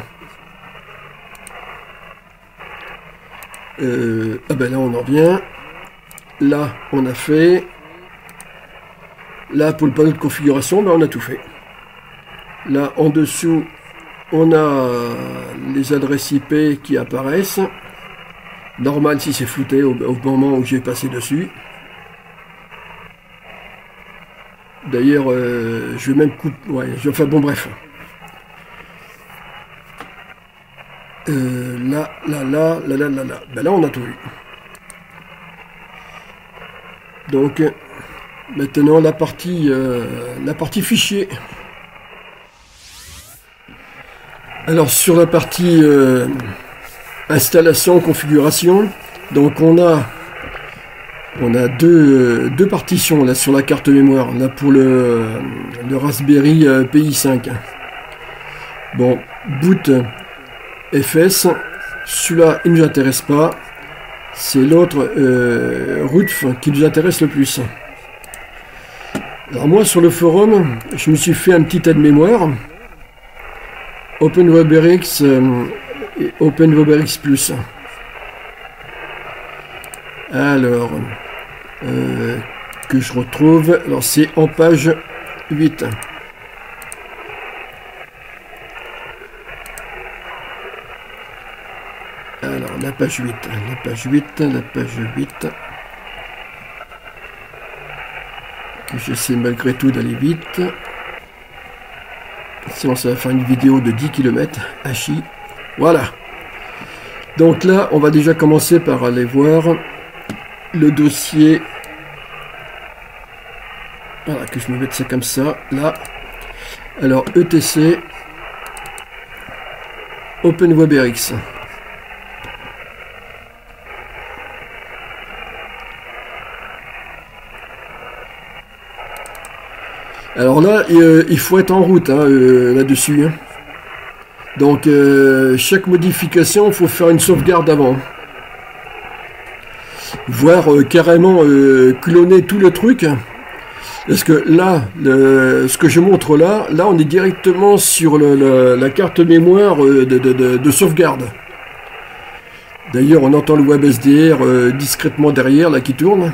Euh, ah ben là, on en revient. Là, on a fait... Là, pour le panneau de configuration, ben, on a tout fait. Là, en dessous, on a les adresses I P qui apparaissent. Normal si c'est flouté au, au moment où j'ai passé dessus. D'ailleurs, euh, je vais même couper... Ouais, je vais faire... Bon, bref. Euh, là, là, là, là, là, là, là. Ben là, on a tout vu. Donc... Maintenant, la partie, euh, la partie fichier. Alors, sur la partie euh, installation, configuration, donc on a, on a deux, deux partitions là sur la carte mémoire, là pour le, le Raspberry P I cinq. Bon, boot F S, celui-là, il ne nous intéresse pas. C'est l'autre, euh, Rutf, qui nous intéresse le plus. Alors moi, sur le forum, je me suis fait un petit aide-mémoire. OpenWebEx euh, et OpenWebEx Plus. Alors, euh, que je retrouve. Alors, c'est en page huit. Alors, la page huit. La page huit, la page huit. J'essaie malgré tout d'aller vite. Sinon ça va faire une vidéo de dix kilomètres. Hachi. Voilà. Donc là, on va déjà commencer par aller voir le dossier. Voilà, que je me mette ça comme ça. Là. Alors, E T C. OpenWebEx. Alors là, euh, il faut être en route hein, euh, là-dessus. Hein. Donc, euh, chaque modification, il faut faire une sauvegarde avant. Voire euh, carrément euh, cloner tout le truc. Parce que là, le, ce que je montre là, là, on est directement sur le, le, la carte mémoire euh, de, de, de, de sauvegarde. D'ailleurs, on entend le WebSDR euh, discrètement derrière, là, qui tourne.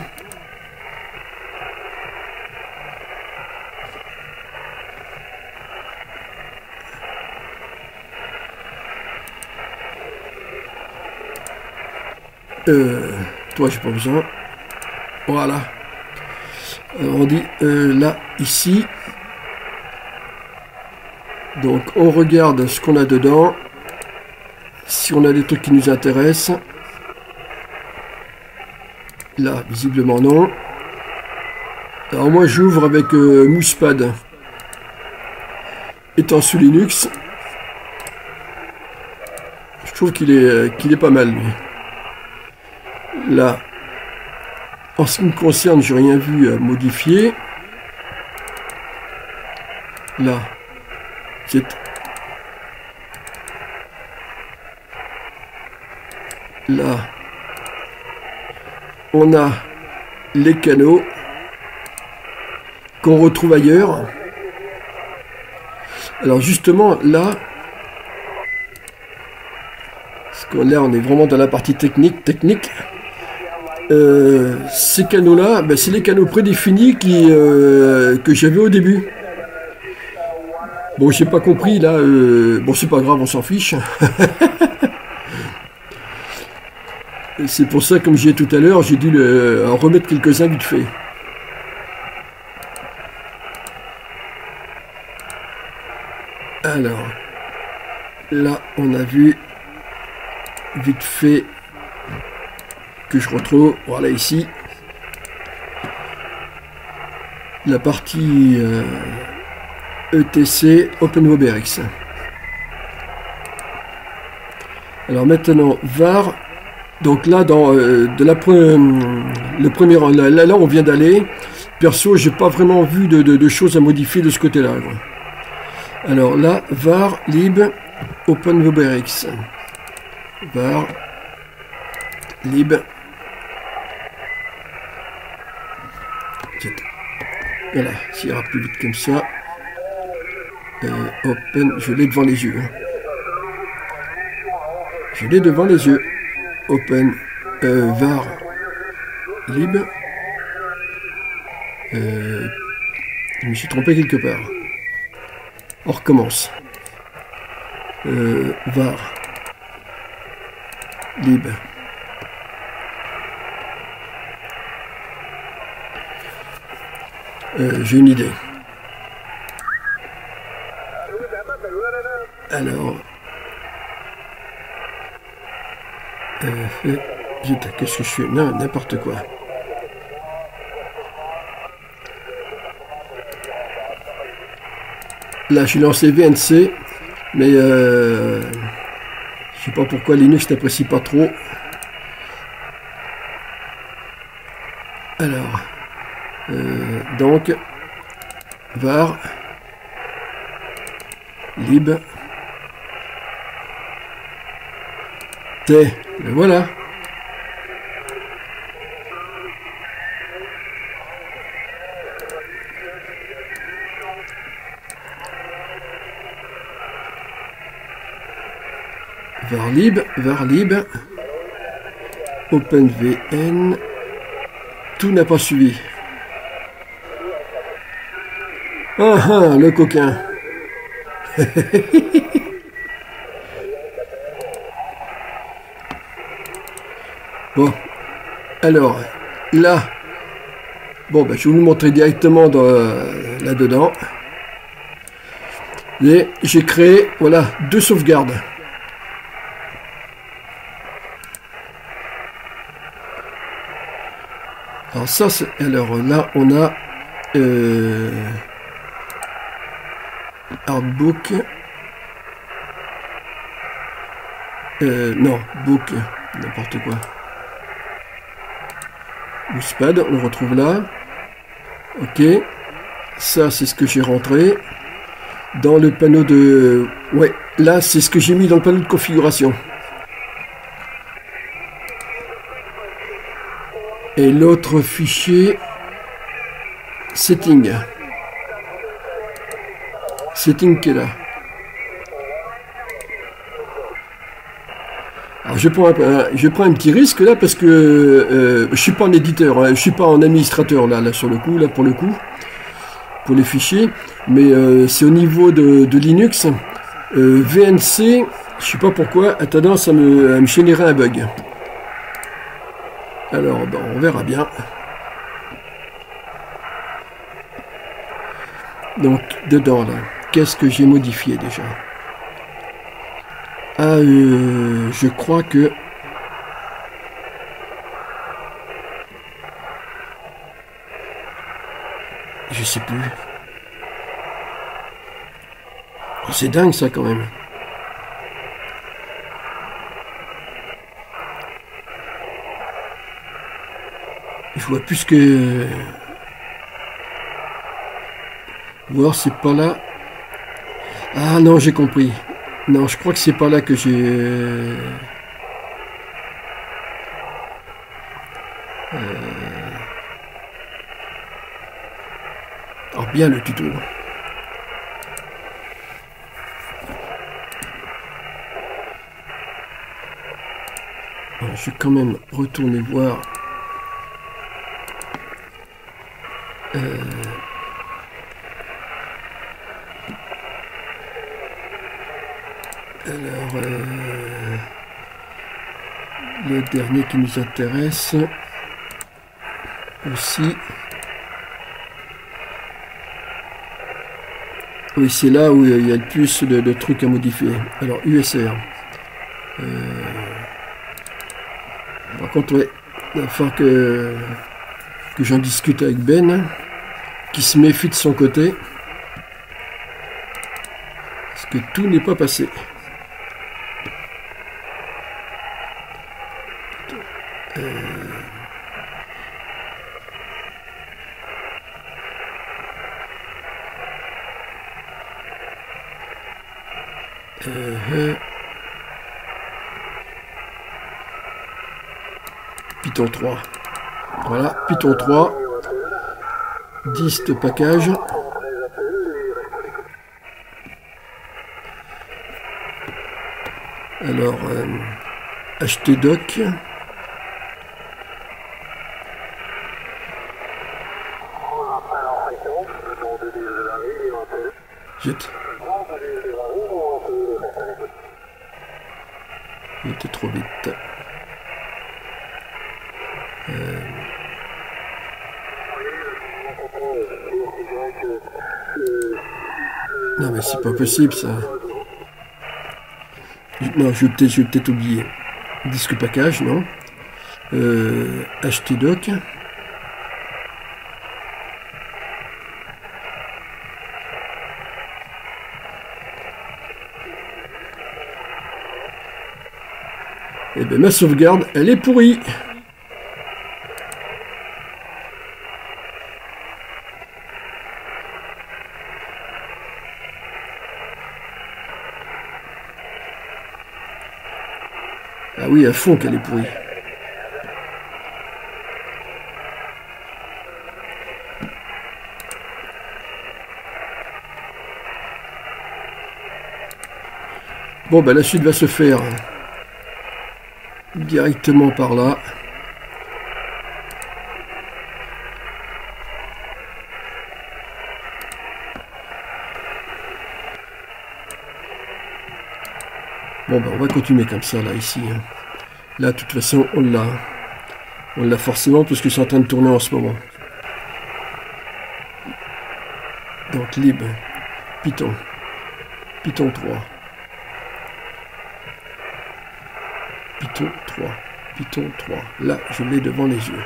Euh, toi, j'ai pas besoin. Voilà. Alors, on dit euh, là, ici. Donc, on regarde ce qu'on a dedans. Si on a des trucs qui nous intéressent. Là, visiblement non. Alors moi j'ouvre avec euh, Mousepad. Étant sous Linux. Je trouve qu'il est, qu'il est pas mal lui. Là, en ce qui me concerne, j'ai rien vu à modifier. Là, c'est... Là, on a les canaux qu'on retrouve ailleurs. Alors justement, là, parce que là, on est vraiment dans la partie technique, technique. Euh, ces canaux-là, ben, c'est les canaux prédéfinis qui, euh, que j'avais au début. Bon, j'ai pas compris, là, euh, bon, c'est pas grave, on s'en fiche. C'est pour ça, comme j'ai dit tout à l'heure, j'ai dû le, en remettre quelques-uns vite fait. Alors, là, on a vu vite fait que je retrouve, voilà ici, la partie euh, E T C OpenWebEx. Alors maintenant, var. Donc là, dans euh, de la pre le premier, là, là, là on vient d'aller. Perso, j'ai pas vraiment vu de, de, de choses à modifier de ce côté-là. Alors là, var lib OpenWebEx. Var lib. Voilà, s'il ira plus vite comme ça. Euh, open, je l'ai devant les yeux. Je l'ai devant les yeux. Open euh, var lib. Euh, je me suis trompé quelque part. On recommence. Euh, var lib. Euh, J'ai une idée. Alors. Euh, Zut, qu'est-ce que je fais? Non, n'importe quoi. Là, je suis lancé V N C, mais euh, je sais pas pourquoi Linux n'apprécie pas trop. Alors, euh, donc, var lib t. Et voilà. Varlib, varlib, OpenVN, tout n'a pas suivi. Ah ah, le coquin. Bon, alors, là, bon, ben, je vais vous le montrer directement euh, là-dedans. Et j'ai créé, voilà, deux sauvegardes. Alors ça, c'est, alors là, on a euh, Artbook. Euh, non, book, n'importe quoi. Mousepad, on le retrouve là. Ok. Ça, c'est ce que j'ai rentré. Dans le panneau de... Ouais, là, c'est ce que j'ai mis dans le panneau de configuration. Et l'autre fichier... Setting. Setting qui est là. Alors, je prends, un, je prends un petit risque là parce que euh, je suis pas en éditeur, hein, je suis pas en administrateur là, là sur le coup, là pour le coup, pour les fichiers, mais euh, c'est au niveau de, de Linux, euh, V N C, je sais pas pourquoi, a tendance à me, à me générer un bug. Alors, ben, on verra bien. Donc, dedans là, qu'est-ce que j'ai modifié déjà? Ah, euh, je crois que... Je sais plus. Oh, c'est dingue ça quand même. Je vois plus que... Voir, c'est pas là. Ah non, j'ai compris. Non, je crois que c'est pas là que j'ai... Euh... Oh, bien le tuto. Alors, je vais quand même retourner voir. Euh... Alors, euh... le dernier qui nous intéresse aussi. Oui, c'est là où il y a le plus de, de trucs à modifier. Alors, U S R. Euh... Par contre, ouais, il va falloir que, que j'en discute avec Ben, qui se méfie de son côté. Parce que tout n'est pas passé. Euh... Euh... Python trois. Voilà, Python trois. dist package. Alors, euh, htdoc. Jette. Il était trop vite. Euh... Non mais c'est pas possible ça. Non, je vais peut-être je vais peut-être oublier. Disque package, non. Euh, htdoc. Et bien ma sauvegarde, elle est pourrie. Ah oui, à fond qu'elle est pourrie. Bon, ben la suite va se faire directement par là. Bon, ben on va continuer comme ça, là, ici. Là, de toute façon, on l'a. On l'a forcément, parce que c'est en train de tourner en ce moment. Donc, lib, Python, Python trois. Python trois, Python trois. Là, je l'ai devant les yeux.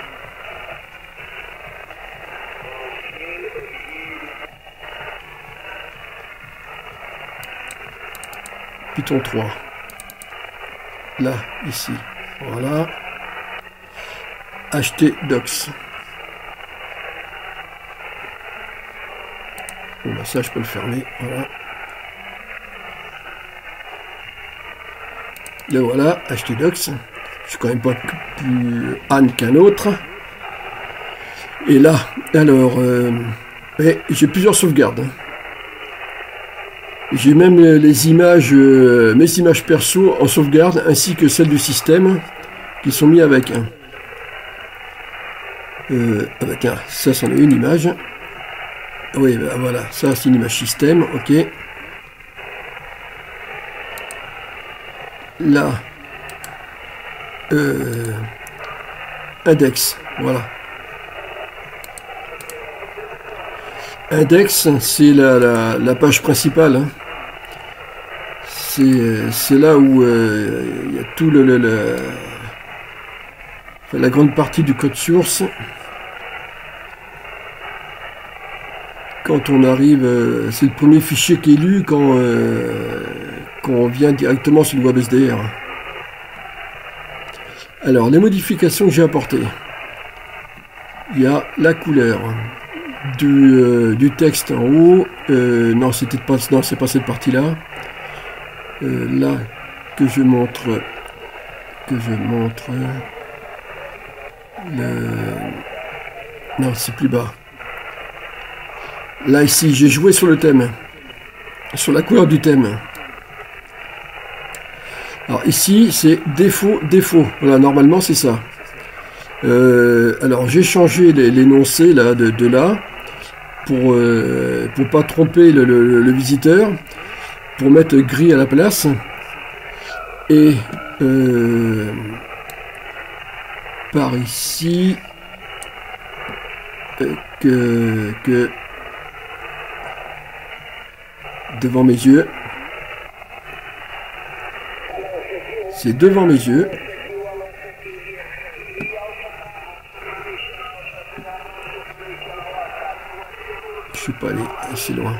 Python trois. Là, ici. Voilà. htdocs. Bon, bah ça, je peux le fermer. Voilà. Le voilà, htdocs. Je suis quand même pas plus âne qu'un autre. Et là, alors, euh, j'ai plusieurs sauvegardes. J'ai même les images, euh, mes images perso en sauvegarde, ainsi que celles du système, qui sont mis avec. Euh, ah bah tiens, ça c'en est une image. Oui, bah voilà, ça c'est une image système, ok. Là, euh, index, voilà. Index, c'est la, la, la page principale. Hein. C'est là où il euh, y a tout le, le, le enfin, la grande partie du code source. Quand on arrive, euh, c'est le premier fichier qui est lu quand, euh, quand on vient directement sur le WebSDR. Alors, les modifications que j'ai apportées. Il y a la couleur du, euh, du texte en haut. Euh, non, c'était pas, non, c'est pas cette partie-là. Euh, là, que je montre, que je montre. Le... Non, c'est plus bas. Là, ici, j'ai joué sur le thème, sur la couleur du thème. Alors, ici, c'est défaut, défaut. Voilà, normalement, c'est ça. Euh, alors, j'ai changé l'énoncé là, de, de là, pour euh, pour pas tromper le, le, le visiteur, pour mettre gris à la place. Et euh, par ici, euh, que... que devant mes yeux, c'est devant mes yeux, je suis pas allé assez loin.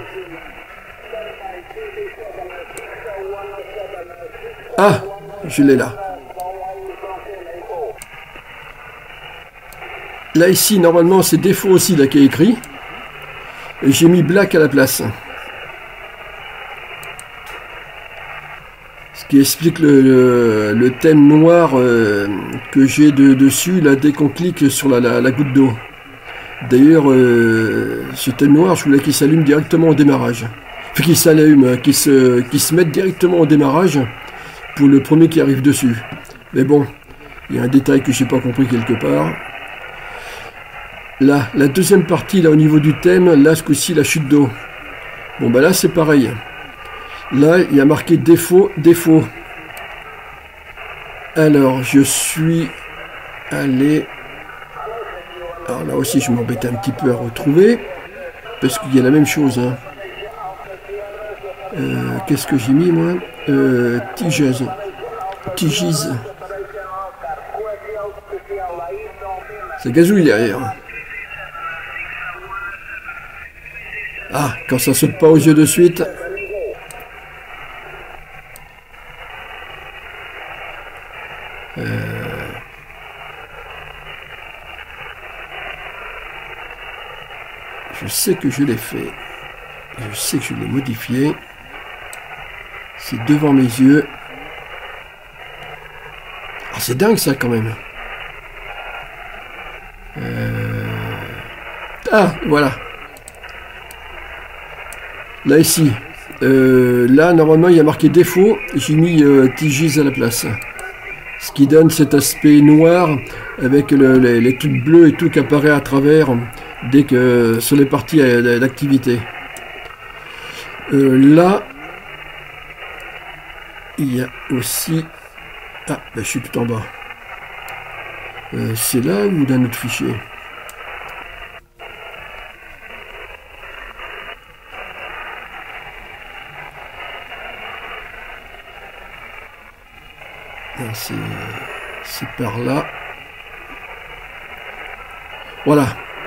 Ah, je l'ai là. Là ici, normalement, c'est défaut aussi là qui est écrit, et j'ai mis black à la place. Qui explique le, le, le thème noir euh, que j'ai de, dessus là dès qu'on clique sur la, la, la goutte d'eau. D'ailleurs, euh, ce thème noir, je voulais qu'il s'allume directement au démarrage. Enfin, qu'il s'allume, qu'il se, qu'il se mette directement au démarrage pour le premier qui arrive dessus. Mais bon, il y a un détail que j'ai pas compris quelque part. Là, la deuxième partie, là au niveau du thème, là ce coup-ci, la chute d'eau. Bon, bah là c'est pareil. Là, il y a marqué défaut, défaut. Alors, je suis allé... Alors là aussi, je m'embêtais un petit peu à retrouver. Parce qu'il y a la même chose. Hein. Euh, Qu'est-ce que j'ai mis, moi euh, Tigeuse. Tigise. Ça gazouille derrière. Ah, quand ça saute pas aux yeux de suite... Euh... Je sais que je l'ai fait. Je sais que je l'ai modifié. C'est devant mes yeux. Ah, c'est dingue ça quand même. Euh... Ah, voilà. Là ici. Euh, là, normalement, il y a marqué défaut. J'ai mis euh, Tigis à la place. Ce qui donne cet aspect noir avec le, les, les trucs bleus et tout qui apparaît à travers dès que sur les parties d'activité. Euh, là, il y a aussi... Ah, ben, je suis tout en bas. Euh, c'est là ou d'un autre fichier? C'est par là. Voilà.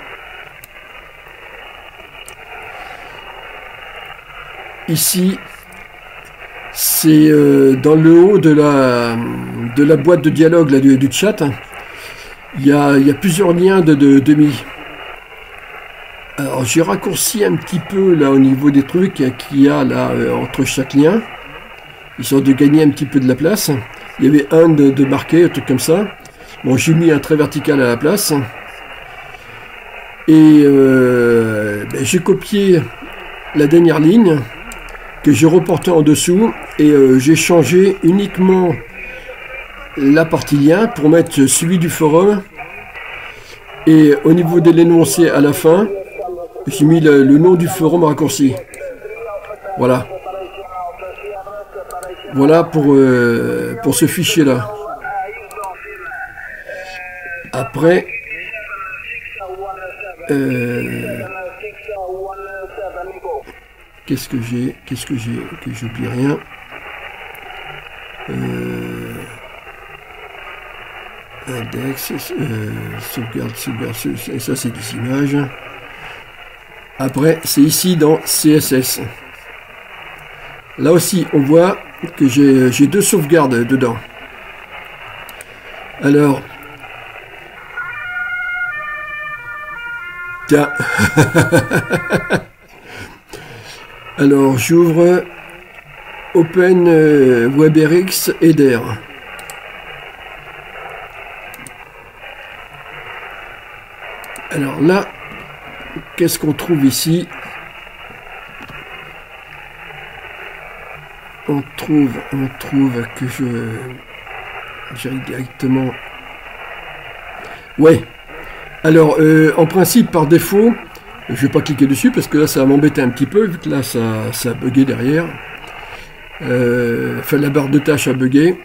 Ici, c'est euh, dans le haut de la, de la boîte de dialogue là, du, du chat. Il y a, il y a plusieurs liens de, de demi. Alors j'ai raccourci un petit peu là au niveau des trucs qu'il y a là euh, entre chaque lien, histoire de gagner un petit peu de la place. Il y avait un de, de marqué, un truc comme ça. Bon, j'ai mis un trait vertical à la place. Et euh, ben, j'ai copié la dernière ligne que j'ai reporté en dessous et euh, j'ai changé uniquement la partie lien pour mettre celui du forum. Et au niveau de l'énoncé à la fin, j'ai mis le, le nom du forum raccourci. Voilà. Voilà pour, euh, pour ce fichier-là. Après, euh, qu'est-ce que j'ai Qu'est-ce que j'ai Que j'oublie rien. Euh, index, euh, sauvegarde, sauvegarde, et ça c'est des images. Après, c'est ici dans C S S. Là aussi, on voit que j'ai deux sauvegardes dedans. Alors, tiens. Alors, j'ouvre Open euh, WebRx Header. Alors là, qu'est-ce qu'on trouve ici? On trouve, on trouve que je... J'arrive directement... Ouais. Alors, euh, en principe, par défaut, je vais pas cliquer dessus parce que là, ça va m'embêter un petit peu, vu que là, ça, ça a bugué derrière. Euh, enfin, la barre de tâches a bugué.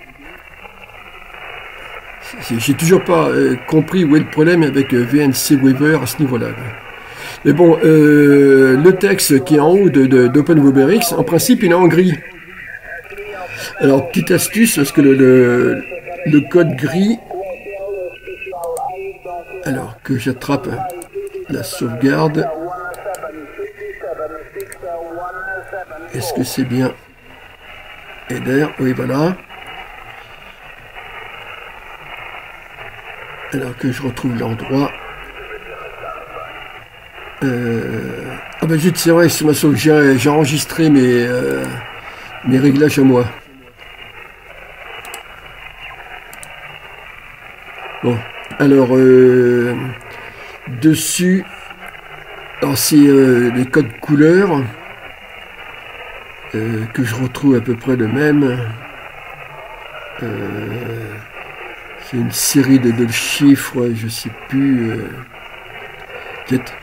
J'ai toujours pas euh, compris où est le problème avec euh, V N C Weaver à ce niveau-là. Mais bon, euh, le texte qui est en haut d'OpenWebRx, en principe, il est en gris. Alors, petite astuce, parce que le, le, le code gris... Alors, que j'attrape la sauvegarde. Est-ce que c'est bien Header? Oui, voilà. Alors que je retrouve l'endroit. Euh... Ah ben zut, c'est vrai, c'est ma sauve. J'ai enregistré mes, euh, mes réglages à moi. Bon, alors euh, dessus, alors c'est euh, les codes couleurs euh, que je retrouve à peu près le même. Euh, c'est une série de, de chiffres, je sais plus. Euh, peut-être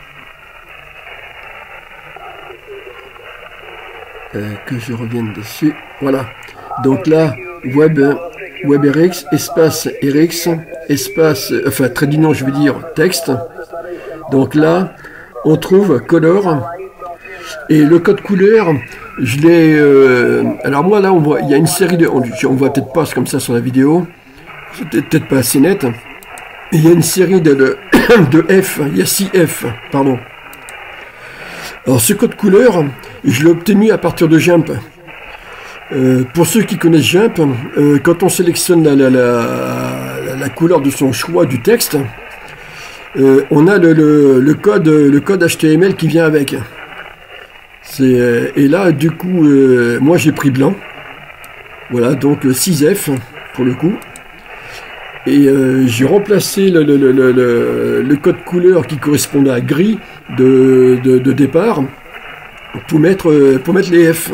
euh, que je revienne dessus. Voilà. Donc là, web. WebRx, espace Rx, espace, enfin trait d'union, je veux dire texte. Donc là, on trouve color et le code couleur. Je l'ai. Euh, alors moi là, on voit, il y a une série de, on, on voit peut-être pas comme ça sur la vidéo, c'est peut-être pas assez net. Il y a une série de, de, de F, il y a six F, pardon. Alors ce code couleur, je l'ai obtenu à partir de Jump. Euh, pour ceux qui connaissent Jump, euh, quand on sélectionne la, la, la, la couleur de son choix du texte, euh, on a le, le, le, code, le code H T M L qui vient avec. Euh, et là, du coup, euh, moi j'ai pris blanc. Voilà, donc six F pour le coup. Et euh, j'ai remplacé le, le, le, le, le code couleur qui correspondait à gris de, de, de départ pour mettre, pour mettre les F.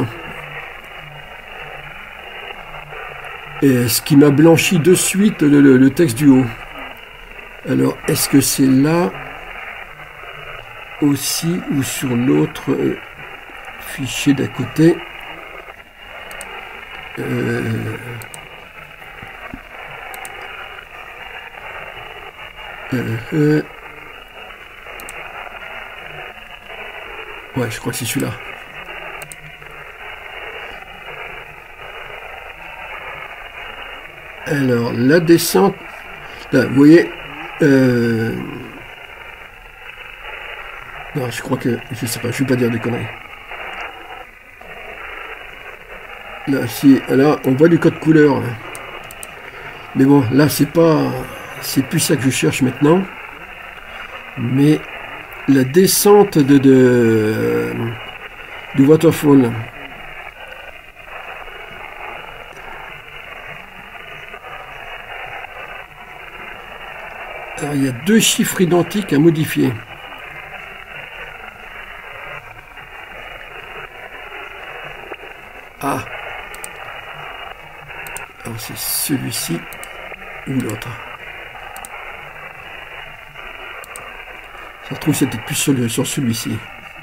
Et ce qui m'a blanchi de suite le, le, le texte du haut. Alors, est-ce que c'est là aussi ou sur l'autre euh, fichier d'à côté? euh, euh, euh, Ouais, je crois que c'est celui-là. Alors, la descente, là, vous voyez, euh... non, je crois que, je sais pas, je vais pas dire des conneries. Là, si, là, on voit du code couleur, là. Mais bon, là, c'est pas, c'est plus ça que je cherche maintenant. Mais la descente de, de du waterfall. Alors, il y a deux chiffres identiques à modifier. Ah. Alors c'est celui-ci ou l'autre. Ça se trouve c'était plus sur, sur celui-ci.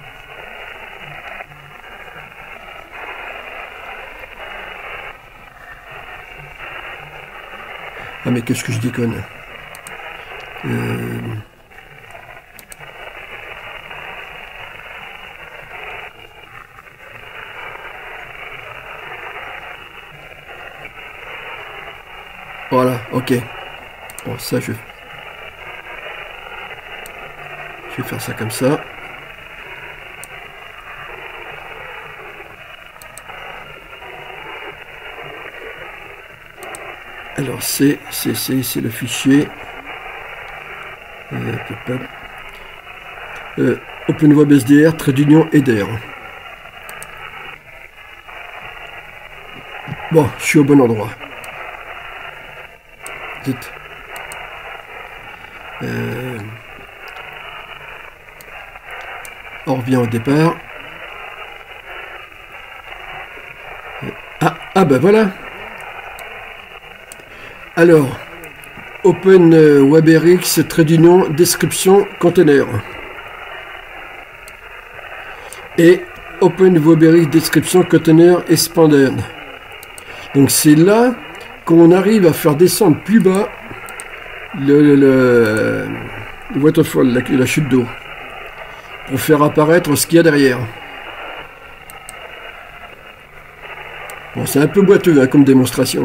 Ah mais qu'est-ce que je déconne. Euh... Voilà, ok. Bon, ça, je... Je vais faire ça comme ça. Alors, c'est, c'est, c'est, c'est le fichier. Euh, euh, OpenWebSDR, trait d'union header. Bon, je suis au bon endroit. Vite. Euh, on revient au départ. Ah, ah ben voilà. Alors, OpenWebRx, trait d'union, description, container. Et OpenWebRx, description, container, expanded. Donc c'est là qu'on arrive à faire descendre plus bas le, le, le, le waterfall, la, la chute d'eau, pour faire apparaître ce qu'il y a derrière. Bon, c'est un peu boiteux hein, comme démonstration.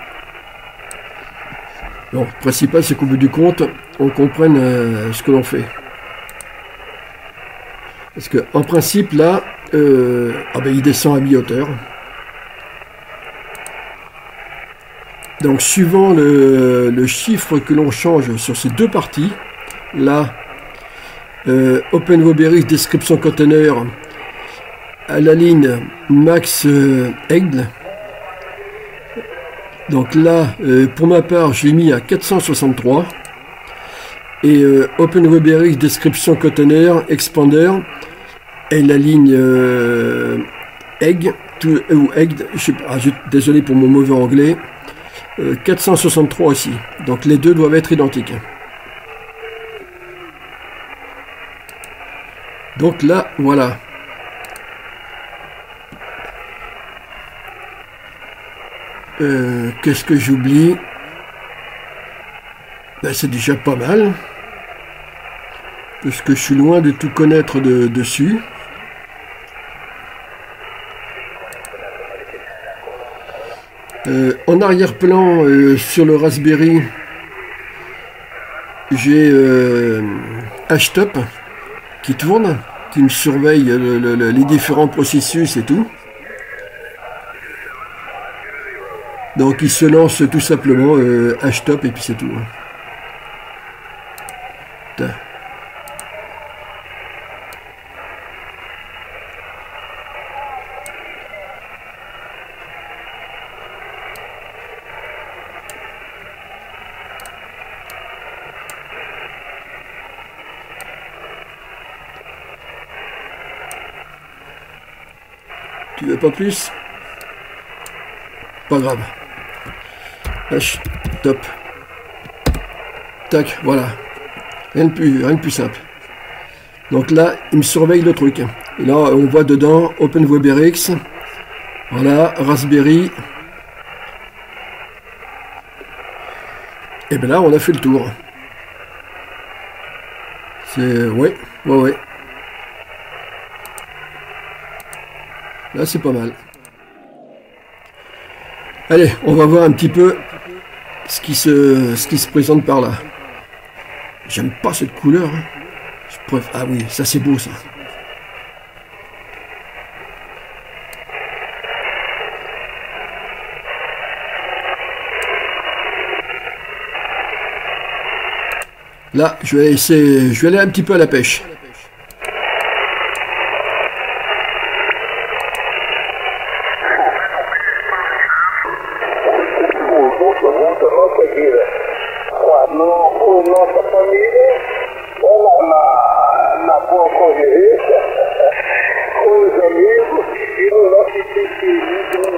Bon, le principal, c'est qu'au bout du compte, on comprenne euh, ce que l'on fait. Parce que, en principe, là, euh, ah ben, il descend à mi-hauteur. Donc, suivant le, le chiffre que l'on change sur ces deux parties, là, euh, OpenWebRx description container à la ligne max euh, Egg. Donc là, euh, pour ma part, je l'ai mis à quatre cent soixante-trois. Et euh, OpenWebRx description container expander et la ligne euh, Egg to, euh, ou Egg, je sais pas, ah, je, désolé pour mon mauvais anglais, euh, quatre cent soixante-trois aussi. Donc les deux doivent être identiques. Donc là, voilà. Euh, Qu'est-ce que j'oublie? Ben, c'est déjà pas mal. Parce que je suis loin de tout connaître de, dessus. Euh, en arrière-plan, euh, sur le Raspberry, j'ai euh, HTOP qui tourne, qui me surveille le, le, le, les différents processus et tout. Donc il se lance tout simplement euh, HTOP et puis c'est tout. Putain. Tu veux pas plus? Pas grave. H, top. Tac, voilà. Rien de plus, rien de plus simple. Donc là, il me surveille le truc. Et là, on voit dedans OpenWebRx. Voilà, Raspberry. Et bien là, on a fait le tour. C'est... Ouais, ouais, ouais. Là, c'est pas mal. Allez, on va voir un petit peu ce qui se, ce qui se présente par là. J'aime pas cette couleur. Hein. Je préfère... Ah oui, ça c'est beau ça. Là, je vais essayer, je vais aller un petit peu à la pêche. Nossa família, ela na, na boa convivência, com os amigos e no nosso sentido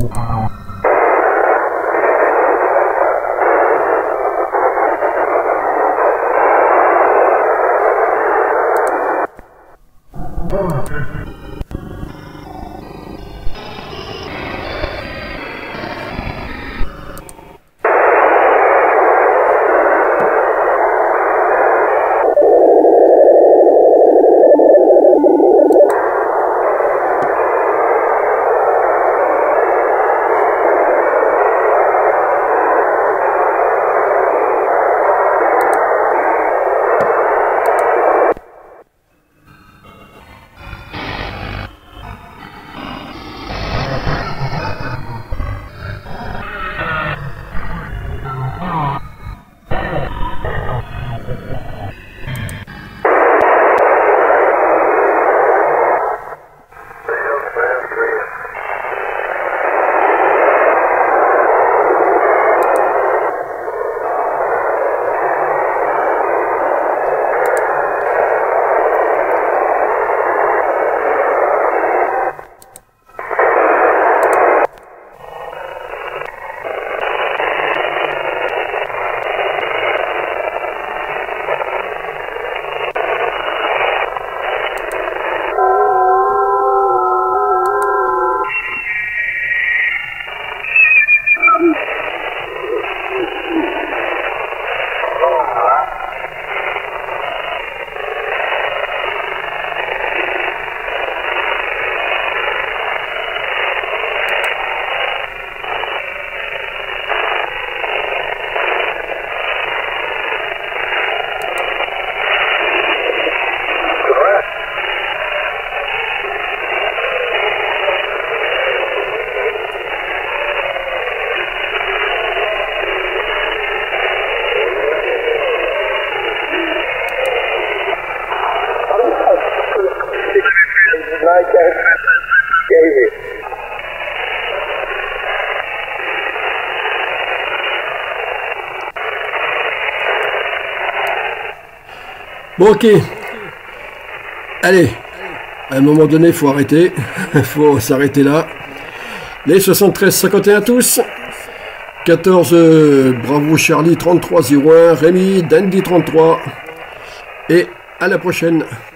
Bon, ok. Allez. À un moment donné, il faut arrêter. Il faut s'arrêter là. Les soixante-treize cinquante et un tous. quatorze euh, Bravo Charlie trente-trois zéro un. Rémi Dandy trente-trois. Et à la prochaine.